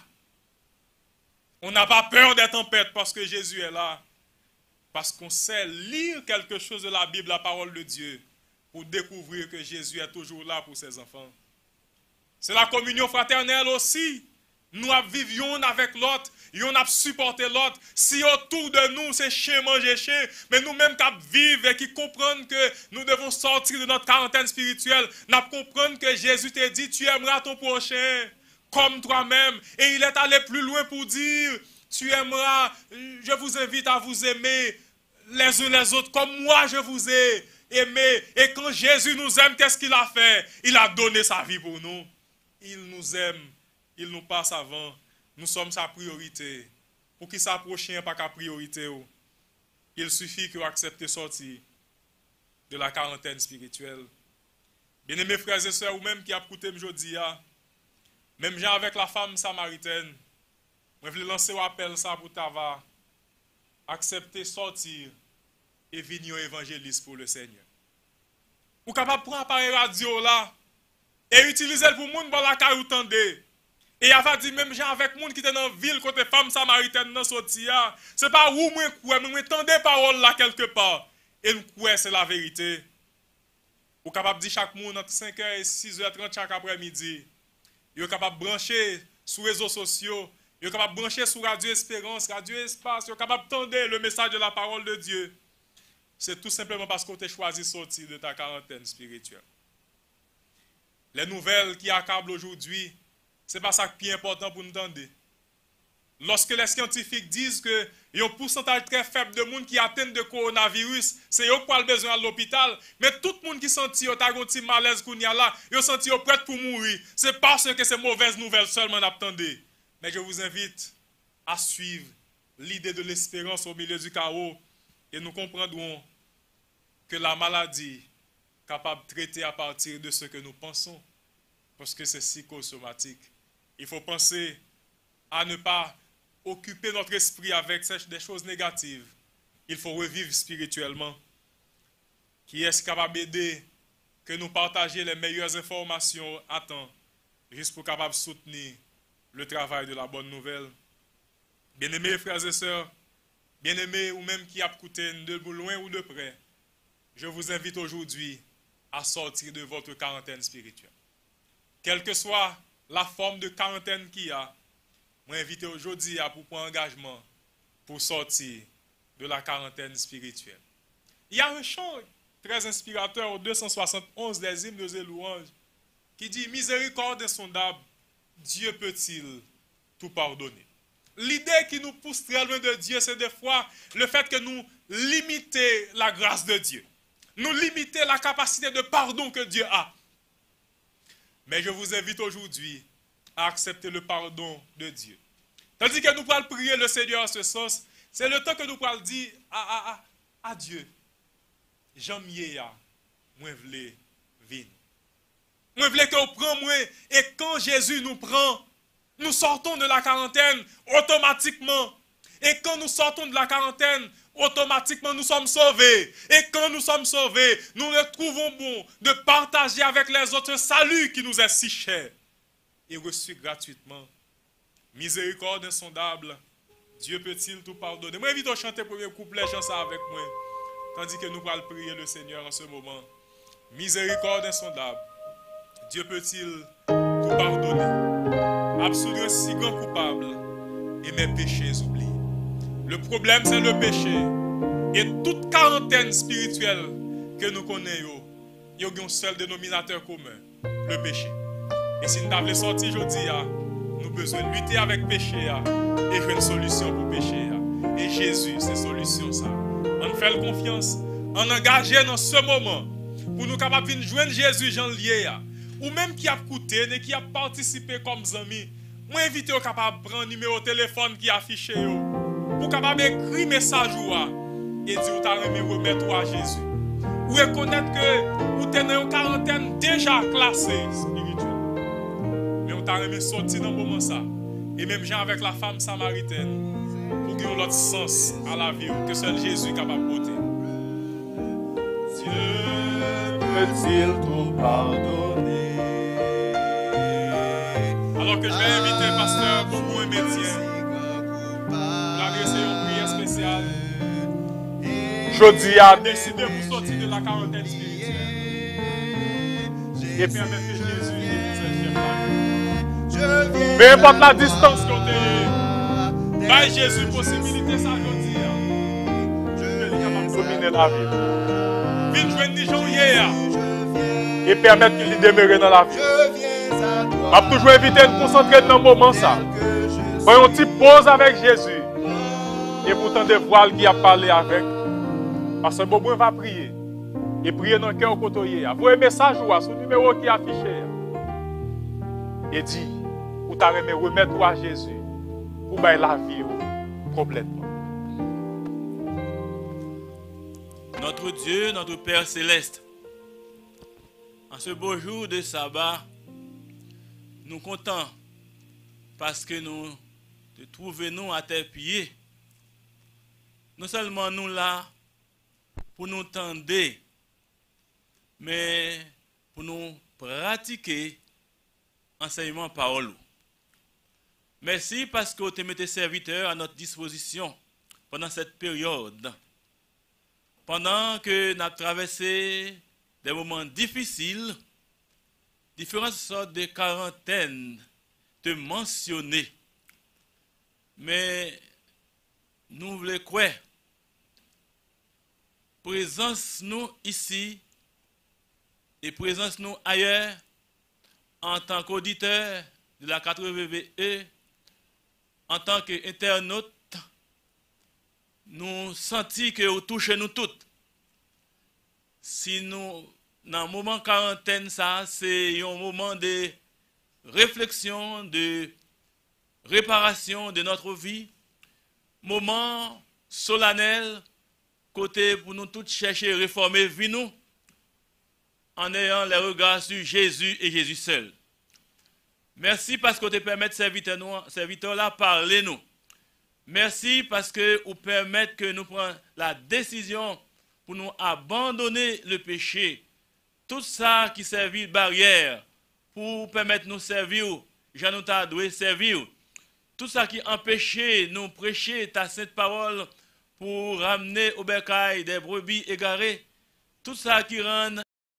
On n'a pas peur des tempêtes parce que Jésus est là. Parce qu'on sait lire quelque chose de la Bible, la parole de Dieu, pour découvrir que Jésus est toujours là pour ses enfants. C'est la communion fraternelle aussi. Nous vivions avec l'autre, nous avons supporté l'autre. Si autour de nous, c'est chien manger chien, mais nous-mêmes qui vivons et qui comprennent que nous devons sortir de notre quarantaine spirituelle, nous comprenons que Jésus t'a dit, tu aimeras ton prochain comme toi-même. Et il est allé plus loin pour dire, tu aimeras, je vous invite à vous aimer les uns les autres comme moi je vous ai aimé. Et quand Jésus nous aime, qu'est-ce qu'il a fait? Il a donné sa vie pour nous. Il nous aime. Il nous passe avant. Nous sommes sa priorité. Pour qu'il s'approche pas qu'à priorité. Il suffit que vous acceptez de sortir de la quarantaine spirituelle. Bien-aimés frères et sœurs, ou même qui a écouté aujourd'hui, même gens avec la femme samaritaine, je veux lancer un appel ça pour t'avoir accepter sortir et venir évangéliste pour le Seigneur. Ou capable prendre appareil radio là et utiliser le pour monde dans la caille ou tendez. Et il a dit même gens avec monde qui étaient dans la ville côté femme samaritaine dans sorti là, c'est pas où moi quoi, mais tendez parole là quelque part et nous quoi c'est la vérité. Ou capable dire chaque monde entre 5h et 6h30 chaque après-midi. Vous êtes capable de brancher sur les réseaux sociaux, vous êtes capable de brancher sur Radio Espérance, Radio Espace, vous êtes capable d'entendre le message de la parole de Dieu. C'est tout simplement parce que tu as choisi de sortir de ta quarantaine spirituelle. Les nouvelles qui accablent aujourd'hui, ce n'est pas ça qui est important pour nous entendre. Lorsque les scientifiques disent qu'il y a un pourcentage très faible de monde qui atteignent de coronavirus, c'est eux qui ont besoin à l'hôpital. Mais tout le monde qui sent qu'il y a un petit malaise qu'on y a là, ils sont prêts pour mourir. C'est parce que c'est mauvaise nouvelle seulement attendez. Mais je vous invite à suivre l'idée de l'espérance au milieu du chaos et nous comprendrons que la maladie capable de traiter à partir de ce que nous pensons, parce que c'est psychosomatique. Il faut penser à ne pas occuper notre esprit avec des choses négatives. Il faut revivre spirituellement. Qui est capable d'aider que nous partagions les meilleures informations à temps, juste pour capable soutenir le travail de la bonne nouvelle. Bien-aimés frères et sœurs, bien-aimés ou même qui a écouté de loin ou de près, je vous invite aujourd'hui à sortir de votre quarantaine spirituelle. Quelle que soit la forme de quarantaine qu'il y a, je vous invite aujourd'hui à prendre engagement pour sortir de la quarantaine spirituelle. Il y a un chant très inspirateur au 271 des hymnes et louanges qui dit « Miséricorde insondable, Dieu peut-il tout pardonner ?» L'idée qui nous pousse très loin de Dieu, c'est des fois le fait que nous limitons la grâce de Dieu. Nous limitons la capacité de pardon que Dieu a. Mais je vous invite aujourd'hui à accepter le pardon de Dieu. Tandis que nous pourrons prier le Seigneur en ce sens, c'est le temps que nous pourrons dire à Dieu, j'aime yéya, moi vle vin. Moi vle que vous prend moi, et quand Jésus nous prend, nous sortons de la quarantaine automatiquement. Et quand nous sortons de la quarantaine, automatiquement nous sommes sauvés. Et quand nous sommes sauvés, nous nous trouvons bon de partager avec les autres salut qui nous est si cher. Et reçu gratuitement. Miséricorde insondable, Dieu peut-il tout pardonner? Moi, invite à chanter le premier couplet, chante ça avec moi. Tandis que nous allons prier le Seigneur en ce moment. Miséricorde insondable, Dieu peut-il tout pardonner? Absolument si grand coupable et mes péchés oubliés. Le problème, c'est le péché. Et toute quarantaine spirituelle que nous connaissons, il y a un seul dénominateur commun, le péché. Et si nous avons sorti aujourd'hui, nous avons besoin de lutter avec le péché et faire une solution pour le péché. Et Jésus, c'est solution ça. On fait confiance, on engage dans ce moment pour nous capables de joindre Jésus, Jean lié. Ou même qui a écouté et qui a participé comme amis, moi invite au capable de prendre numéro de téléphone qui affiché pour capable écrire message et dire ou t'as remettre à Jésus. Ou reconnaître que vous êtes dans une quarantaine déjà classée spirituelle. Mais on t'a remis sortir dans le moment ça. Et même gens avec la femme samaritaine pour qu'il y ait l'autre sens à la vie que seul Jésus est capable de porter. Dieu peut-il tout pardonner? Alors que je vais inviter le pasteur Boubou et Médien pour adresser une prière spéciale. Jodi a décidé pour sortir de la quarantaine spirituelle et permettre que Jésus vienne. Peu importe la distance qu'on est, par Jésus possibilité ça aujourd'hui. Je vais capable dominer la vie. Viens joindre les gens hier. Et permettre qu'il demeure dans la vie. Je vais toujours éviter de concentrer dans le moment ça. Voyons une petite pause avec Jésus. Et pourtant des voiles qui a parlé avec. Parce que Bobo va prier. Et prier dans le cœur côté. Voyez un message ou sur le numéro qui est affiché. Et dit, ou t'as remettre à Jésus. Pour bailler la vie complètement. Notre Dieu, notre Père céleste, en ce beau jour de sabbat, nous comptons parce que nous te trouvons à tes pieds. Non seulement nous là pour nous tendre, mais pour nous pratiquer enseignement parole. Merci parce que tu mets tes serviteurs à notre disposition pendant cette période. Pendant que nous avons traversé des moments difficiles, différentes sortes de quarantaines te mentionner. Mais nous voulons quoi? Présence nous ici et présence nous ailleurs en tant qu'auditeur de la 4VVE, en tant qu'internaute, nous sentons que vous touchez nous toutes. Si nous, dans le moment quarantaine, ça, c'est un moment de réflexion, de réparation de notre vie, moment solennel, côté pour nous tous chercher à réformer vie nous, en ayant les regards sur Jésus et Jésus seul. Merci parce que vous permettez serviteur là parler nous. Merci parce que vous permettez que nous prenions la décision pour nous abandonner le péché. Tout ça qui servit de barrière pour permettre nous servir, je nous t'adoué servir. Tout ça qui empêchait nous prêcher ta sainte parole pour ramener au bercail des brebis égarées. Tout ça qui rend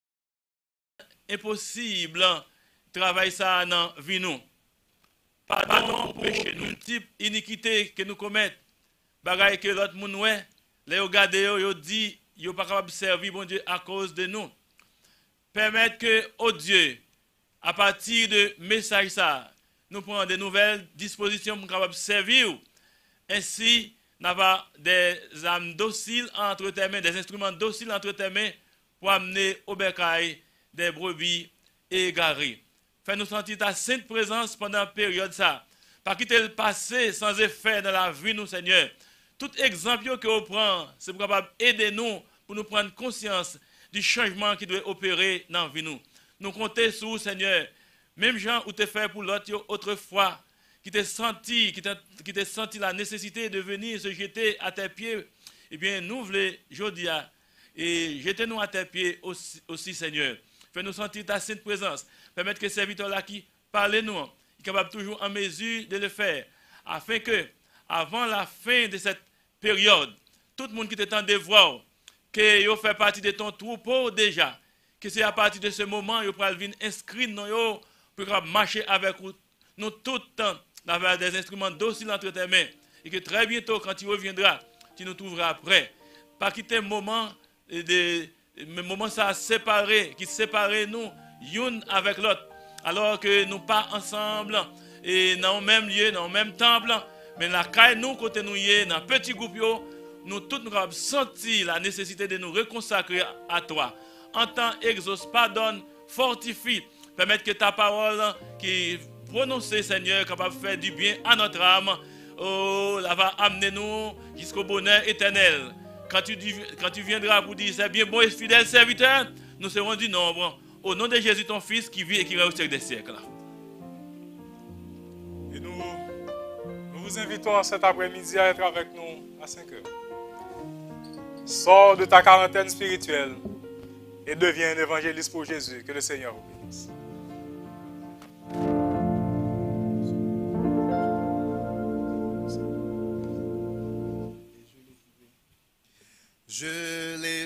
impossible travail ça dans vie nous. Pardon pour péché, nous type iniquité que nous commettons. Bagaille que l'autre monde ouais, les regarder yo dit yo pas capable de servir bon Dieu à cause de nous. Permettre que oh Dieu à partir de message ça, nous prenons de nouvelles dispositions pour capable servir. Ainsi, nous avons des âmes dociles entre tes mains, des instruments dociles entre tes mains pour amener au bercail des brebis égarées. Fais-nous sentir ta sainte présence pendant la période ça. Pas quitter le passé sans effet dans la vie, nous, Seigneur. Tout exemple que vous prenez, c'est pour capable aider nous pour nous prendre conscience du changement qui doit opérer dans la vie. Nous comptons sur vous, Seigneur. Même gens où tu fait pour l'autre autrefois, qui t'a senti la nécessité de venir se jeter à tes pieds, eh bien, nous voulons, aujourd'hui, et jetez-nous à tes pieds aussi, Seigneur. Fais-nous sentir ta sainte présence. Permettre que ce serviteur-là qui parle nous, est capable toujours en mesure de le faire, afin que, avant la fin de cette période, tout le monde qui t'attend de voir, que vous fait partie de ton troupeau déjà, que c'est à partir de ce moment, vous pourrez venir inscrire nous pour marcher avec nous tout le temps, avec des instruments dociles entre tes mains, et que très bientôt, quand tu reviendras, tu nous trouveras prêts. Pas quitter un moment ça séparé, qui sépare nous, l'une avec l'autre, alors que nous pas ensemble, et dans le même lieu, dans le même temple, mais la caille nous, côté nous y est, dans un petit groupe, nous tous nous avons senti la nécessité de nous reconsacrer à toi. Entends, exauce, pardonne, fortifie, permettre que ta parole qui est prononcée, Seigneur, capable de faire du bien à notre âme, oh, elle va amener nous jusqu'au bonheur éternel. Quand tu viendras pour dire, c'est bien bon et fidèle serviteur, nous serons du nombre. Au nom de Jésus, ton Fils, qui vit et qui règne au siècle des siècles. Et nous vous invitons cet après-midi à être avec nous à 5 heures. Sors de ta quarantaine spirituelle et deviens un évangéliste pour Jésus. Que le Seigneur vous bénisse. Je l'ai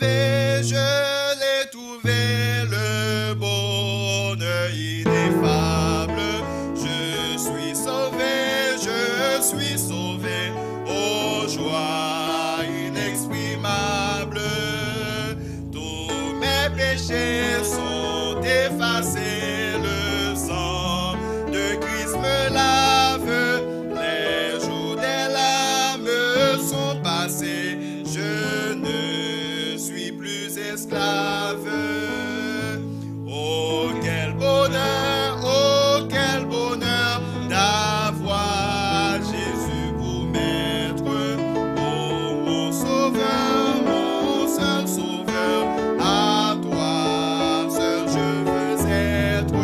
trouvé, le bonheur ineffable. Je suis sauvé, ô joie inexprimable. Tous mes péchés sont effacés, le sang de Christ me lave. Les jours des larmes sont passés. Je ne suis plus esclave. Oh quel bonheur d'avoir Jésus pour maître. Oh mon sauveur, mon seul sauveur, à toi seul je veux être.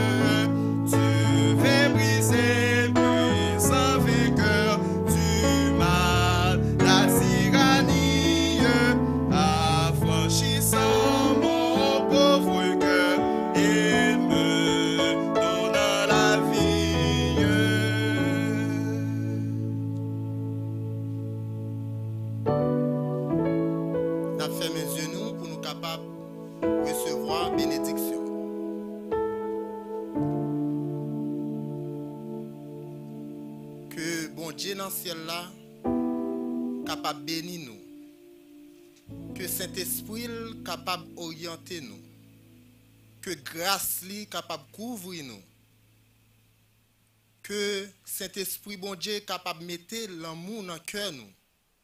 Tu veux briser, puissant vainqueur du mal, la tyrannie, affranchissant mon pauvre cœur et me donnant la vie. N'a fait mes yeux nous pour nous capables de recevoir bénédiction. Que bon Dieu dans le ciel là capable de bénir nous. Que Saint-Esprit capable d'orienter nous. Que grâce li capable de couvrir nous. Que Saint-Esprit bon Dieu capable de mettre l'amour dans le cœur nous.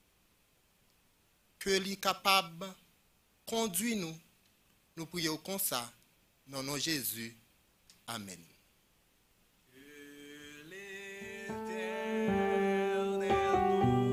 Que li capable de conduire nous. Nous prions comme ça. Dans le nom de Jésus. Amen. Nous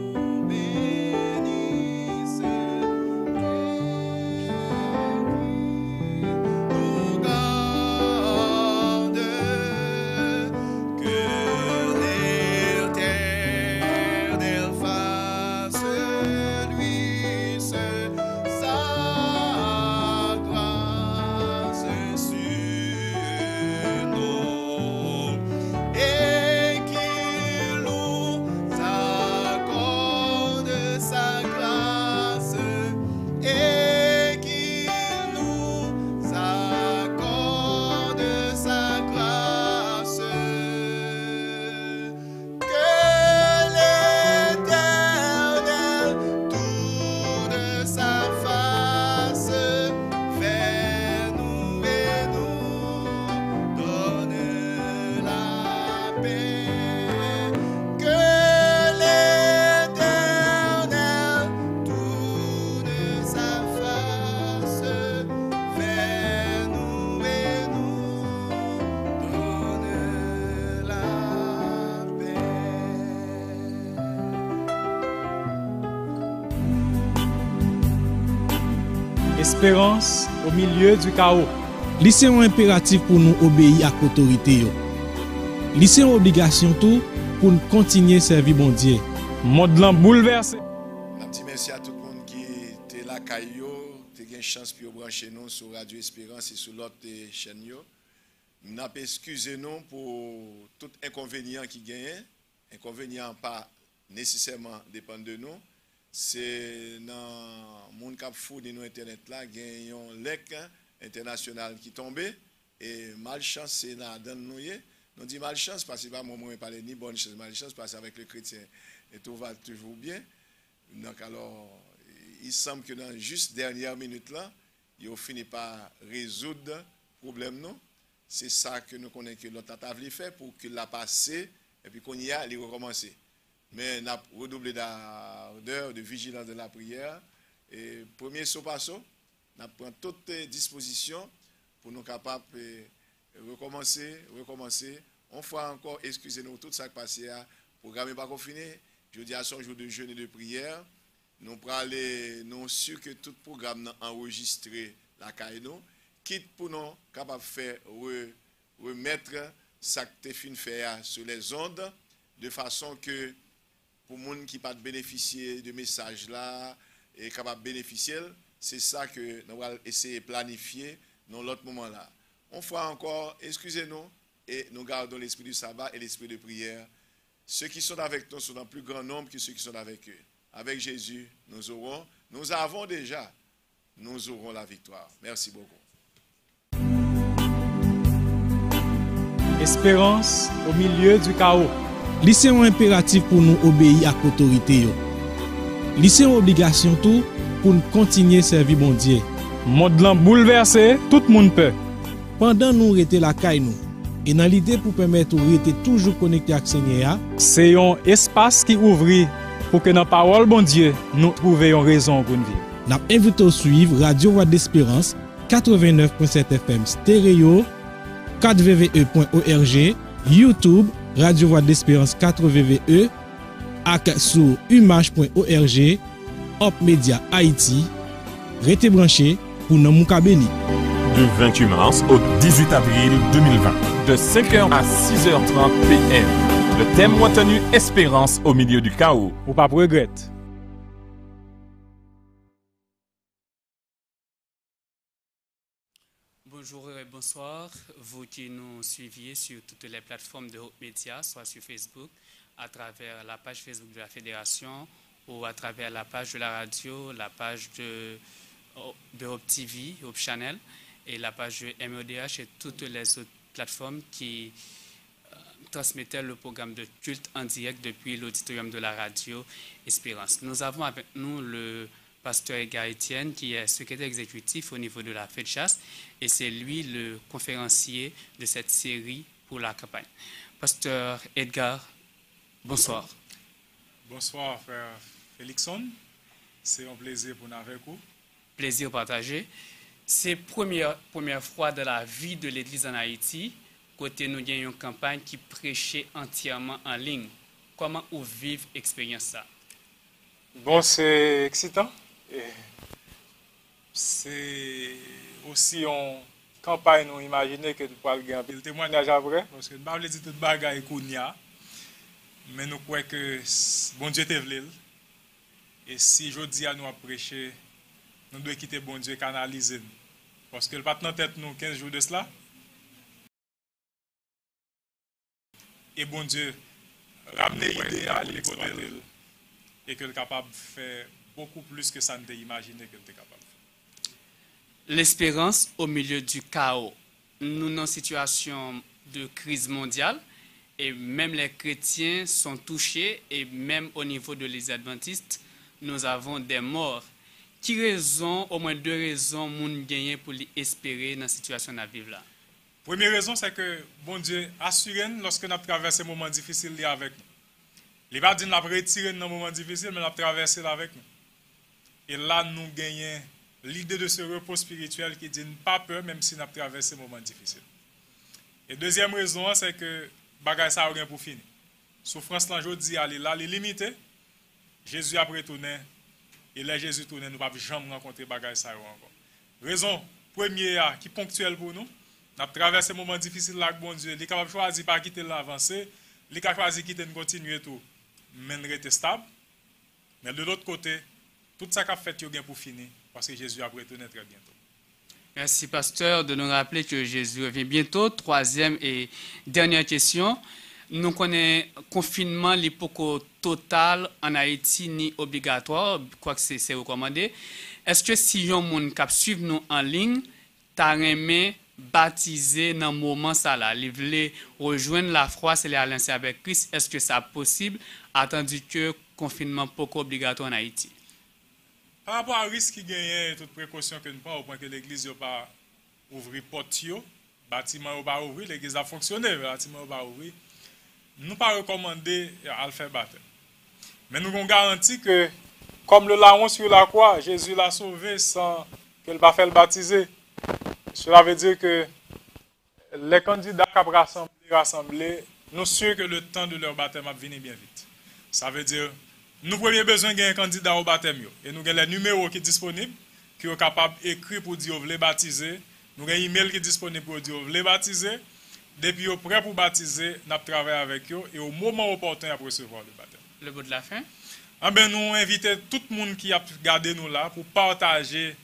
Espérance au milieu du chaos. Li se yon impératif pour nous obéir à l'autorité yo. Li se yon obligation tout pour nous continuer servir bon Dieu. Monde lan bouleversé. Un petit merci à tout le monde qui était là, Kayo, qui a une chance pour brancher nous sur Radio Espérance et sur l'autre chaîne. Nous excusez-nous pour tout inconvénient qui gagne. Inconvénient pas nécessairement dépend de nous. C'est dans le monde qui a fou de nous Internet là, il y a un lec international qui tombe et malchance c'est dans nous. Nous disons malchance parce que pas moi parler ni bonne chance, malchance parce qu'avec le chrétien et tout va toujours bien. Donc alors il semble que dans juste dernière minute là, il a fini par résoudre le problème non. C'est ça que nous connaissons que l'autre a voulu faire pour qu'il l'a passé et puis qu'on y a, il recommencer. Mais nous avons redoublé d'ardeur, de vigilance de la prière. Et premier saut par saut, nous pris toutes les dispositions pour nous capables de recommencer. On fois encore, excusez-nous, tout ça qui passe hier, le programme n'est pas confiné. Je dis à son jour de jeûne et de prière. Nous sommes sûrs que tout programme est enregistré la caïno, quitte pour nous capables de faire remettre ça que tu as fait sur les ondes, de façon que pour les gens qui ne bénéficier de messages là et capable de bénéficier, c'est ça que nous allons essayer de planifier dans l'autre moment là. On fois encore, excusez-nous et nous gardons l'esprit du sabbat et l'esprit de prière. Ceux qui sont avec nous sont en plus grand nombre que ceux qui sont avec eux. Avec Jésus, nous avons déjà, nous aurons la victoire. Merci beaucoup. Espérance au milieu du chaos. Li se yon impératif pour nous obéir à l'autorité yo. Li se yon obligation tout pour nous continuer servir bon Dieu. Monde lan bouleversé, tout le monde peut. Pendant nous rete la caille nous et dans l'idée pour permettre de rester toujours connecté avec Seigneur, c'est un espace qui ouvre pour que dans la parole bon Dieu nous trouvions raison pour nous vivre. N'a invité à suivre Radio Voix d'Espérance 89.7 FM stéréo 4vve.org, YouTube Radio Voix d'Espérance 4vve ak sur umage.org, Hop Media Haïti. Restez branchés pour nous mouka béni. Du 28 mars au 18 avril 2020, de 5h à 6h30 PM. Le thème retenu Espérance au milieu du chaos. Ou pas regrette. Bonjour et bonsoir, vous qui nous suiviez sur toutes les plateformes de Hop Media, soit sur Facebook, à travers la page Facebook de la Fédération, ou à travers la page de la radio, la page de Hop TV, Hop Channel, et la page de MEDH et toutes les autres plateformes qui transmettaient le programme de culte en direct depuis l'auditorium de la radio Espérance. Nous avons avec nous le pasteur Edgar Etienne, qui est secrétaire exécutif au niveau de la FEDCHAS, et c'est lui le conférencier de cette série pour la campagne. Pasteur Edgar, bonsoir. Bonsoir, frère Félixon. C'est un plaisir pour nous avec vous. Plaisir partagé. C'est la première fois de la vie de l'Église en Haïti, côté nous avons une campagne qui prêchait entièrement en ligne. Comment vous vivez l'expérience ça? Bon, c'est excitant. C'est aussi une campagne, nous imaginons que nous pouvons gagner le témoignage après, parce que nous ne pouvons pas dire tout le bagage qu'on y a, mais nous croyons que bon Dieu te voulu. Et si je dis à nous à prêcher, nous devons quitter bon Dieu canaliser. Parce que le pas dans tête nous 15 jours de cela. Et bon Dieu ramener l'idée à l'école et que le capable de faire beaucoup plus que ça ne t'a imaginé que tu es capable de faire. L'espérance au milieu du chaos. Nous sommes dans une situation de crise mondiale et même les chrétiens sont touchés et même au niveau de les adventistes, nous avons des morts. Qui raison, au moins deux raisons, moun gagné pour espérer dans la situation à vivre là? Première raison, c'est que bon Dieu assure lorsque nous traversons un moment difficile avec nous. Il va dire nous retirer dans un moment difficile, mais nous traversé avec nous. Et là, nous gagnons l'idée de ce repos spirituel qui dit pas peur, même si nous traversé un moment difficile. Et deuxième raison, c'est que bagay ça rien pour finir. Souffrance là, je dis, elle est là, elle est limitée. Jésus a retourné. Et là, Jésus tourne, nous ne pouvons jamais rencontrer bagay ça encore. Raison première qui est ponctuelle pour nous. Nous avons traversé un moment difficile là, bon Dieu. Il est capable de choisir de pas quitter l'avancer. Il est capable de choisir de quitter de continuer tout. Mais rester stable. Mais de l'autre côté, tout ça qu'a fait, il y a pour finir. Parce que Jésus a retourné très bientôt. Merci, pasteur, de nous rappeler que Jésus revient bientôt. Troisième et dernière question. Nous connaissons le confinement, l'hypoco total en Haïti, ni obligatoire, quoique c'est recommandé. Est-ce que si yon moun kap suivre nous en ligne, t'as aimé baptiser dans le moment ça là, il voulait rejoindre la foi, c'est l'alliance avec Christ, est-ce que c'est possible, attendu que le confinement pas obligatoire en Haïti? Par rapport à risque qui gagne, toute précaution que nous prenons, au point que l'église n'a pas ouvert porte, le bâtiment n'a pas ouvert, l'église a fonctionné, le bâtiment n'a pas ouvert. Nous ne pas recommander à le faire baptême. Mais nous avons garanti que, comme le larron sur la croix, Jésus l'a sauvé sans qu'il va faire le baptiser. Cela veut dire que les candidats qui ont rassemblé, nous sommes sûrs que le temps de leur baptême va venir bien vite. Ça veut dire nous avons besoin d'un candidat au baptême. Et nous avons les numéros qui sont disponibles, qui sont capables d'écrire pour dire vous voulez baptiser. Nous avons un email qui est disponible pour dire vous voulez baptiser. Depuis vous prêt pour baptiser, nous travaillons avec eux et au moment opportun pour recevoir le baptême. Le bout de la fin? Ah ben, nous invitons tout le monde qui a gardé nous là pour partager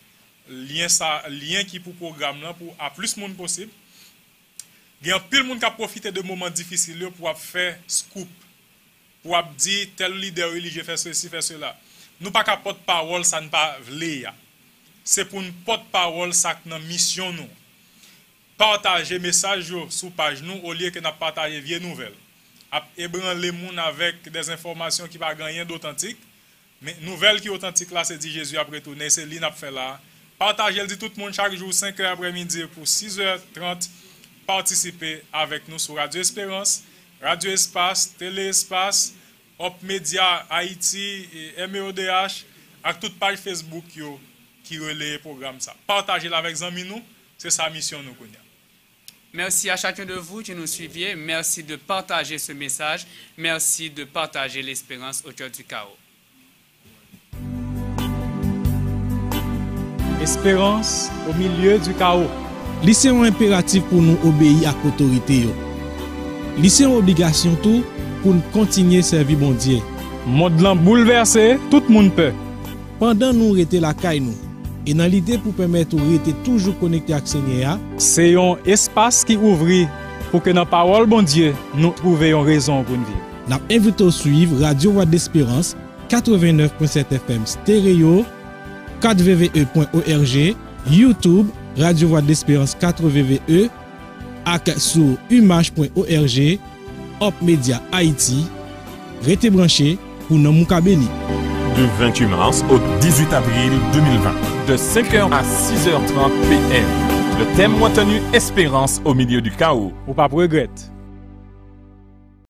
lien qui pour programme là pour à plus de monde possible. Il y a plus de monde qui a profité de moments difficiles pour faire scoop, pour dire tel leader religieux fait ceci, fait cela. Nous pas qu'à porte-parole, ça ne pas vle. C'est pour une porte-parole, ça que notre mission nous. Partager message sur page nous au lieu que nous partager vieilles nouvelles. Ébranler les gens avec des informations qui ne vont gagner d'authentique. Mais nouvelle qui est authentique là, c'est dit Jésus a retourné, c'est lui qui a fait là. Partagez, dit tout le monde chaque jour, 5h après-midi pour 6h30. Participer avec nous sur Radio Espérance, Radio Espace, Télé Espace, Hop Media Haïti, et MEODH, avec toute page Facebook qui relaie le programme. Partagez avec les amis nous, c'est sa mission nous connaît. Merci à chacun de vous qui nous suiviez. Merci de partager ce message. Merci de partager l'espérance au cœur du chaos. Espérance au milieu du chaos. C'est un impératif pour nous obéir à l'autorité. C'est une obligation tout pour nous continuer à servir bon Dieu. Monde bouleversé, tout le monde peut. Pendant nous rester la caille nous. Et dans l'idée pour permettre de rester toujours connecté avec le Seigneur, c'est un espace qui ouvre pour que dans la parole bon Dieu, nous trouvions raison pour nous vivre. Nous invitons à suivre Radio Voix d'Espérance 89.7 FM stéréo, 4vve.org, YouTube, Radio Voix d'Espérance 4vve, et sur umage.org, Hop Media Haïti. Restez branchés pour nous mouka béni. Du 28 mars au 18 avril 2020, de 5h à 6h30 p.m. Le thème retenu Espérance au milieu du chaos. Ou pas regretter.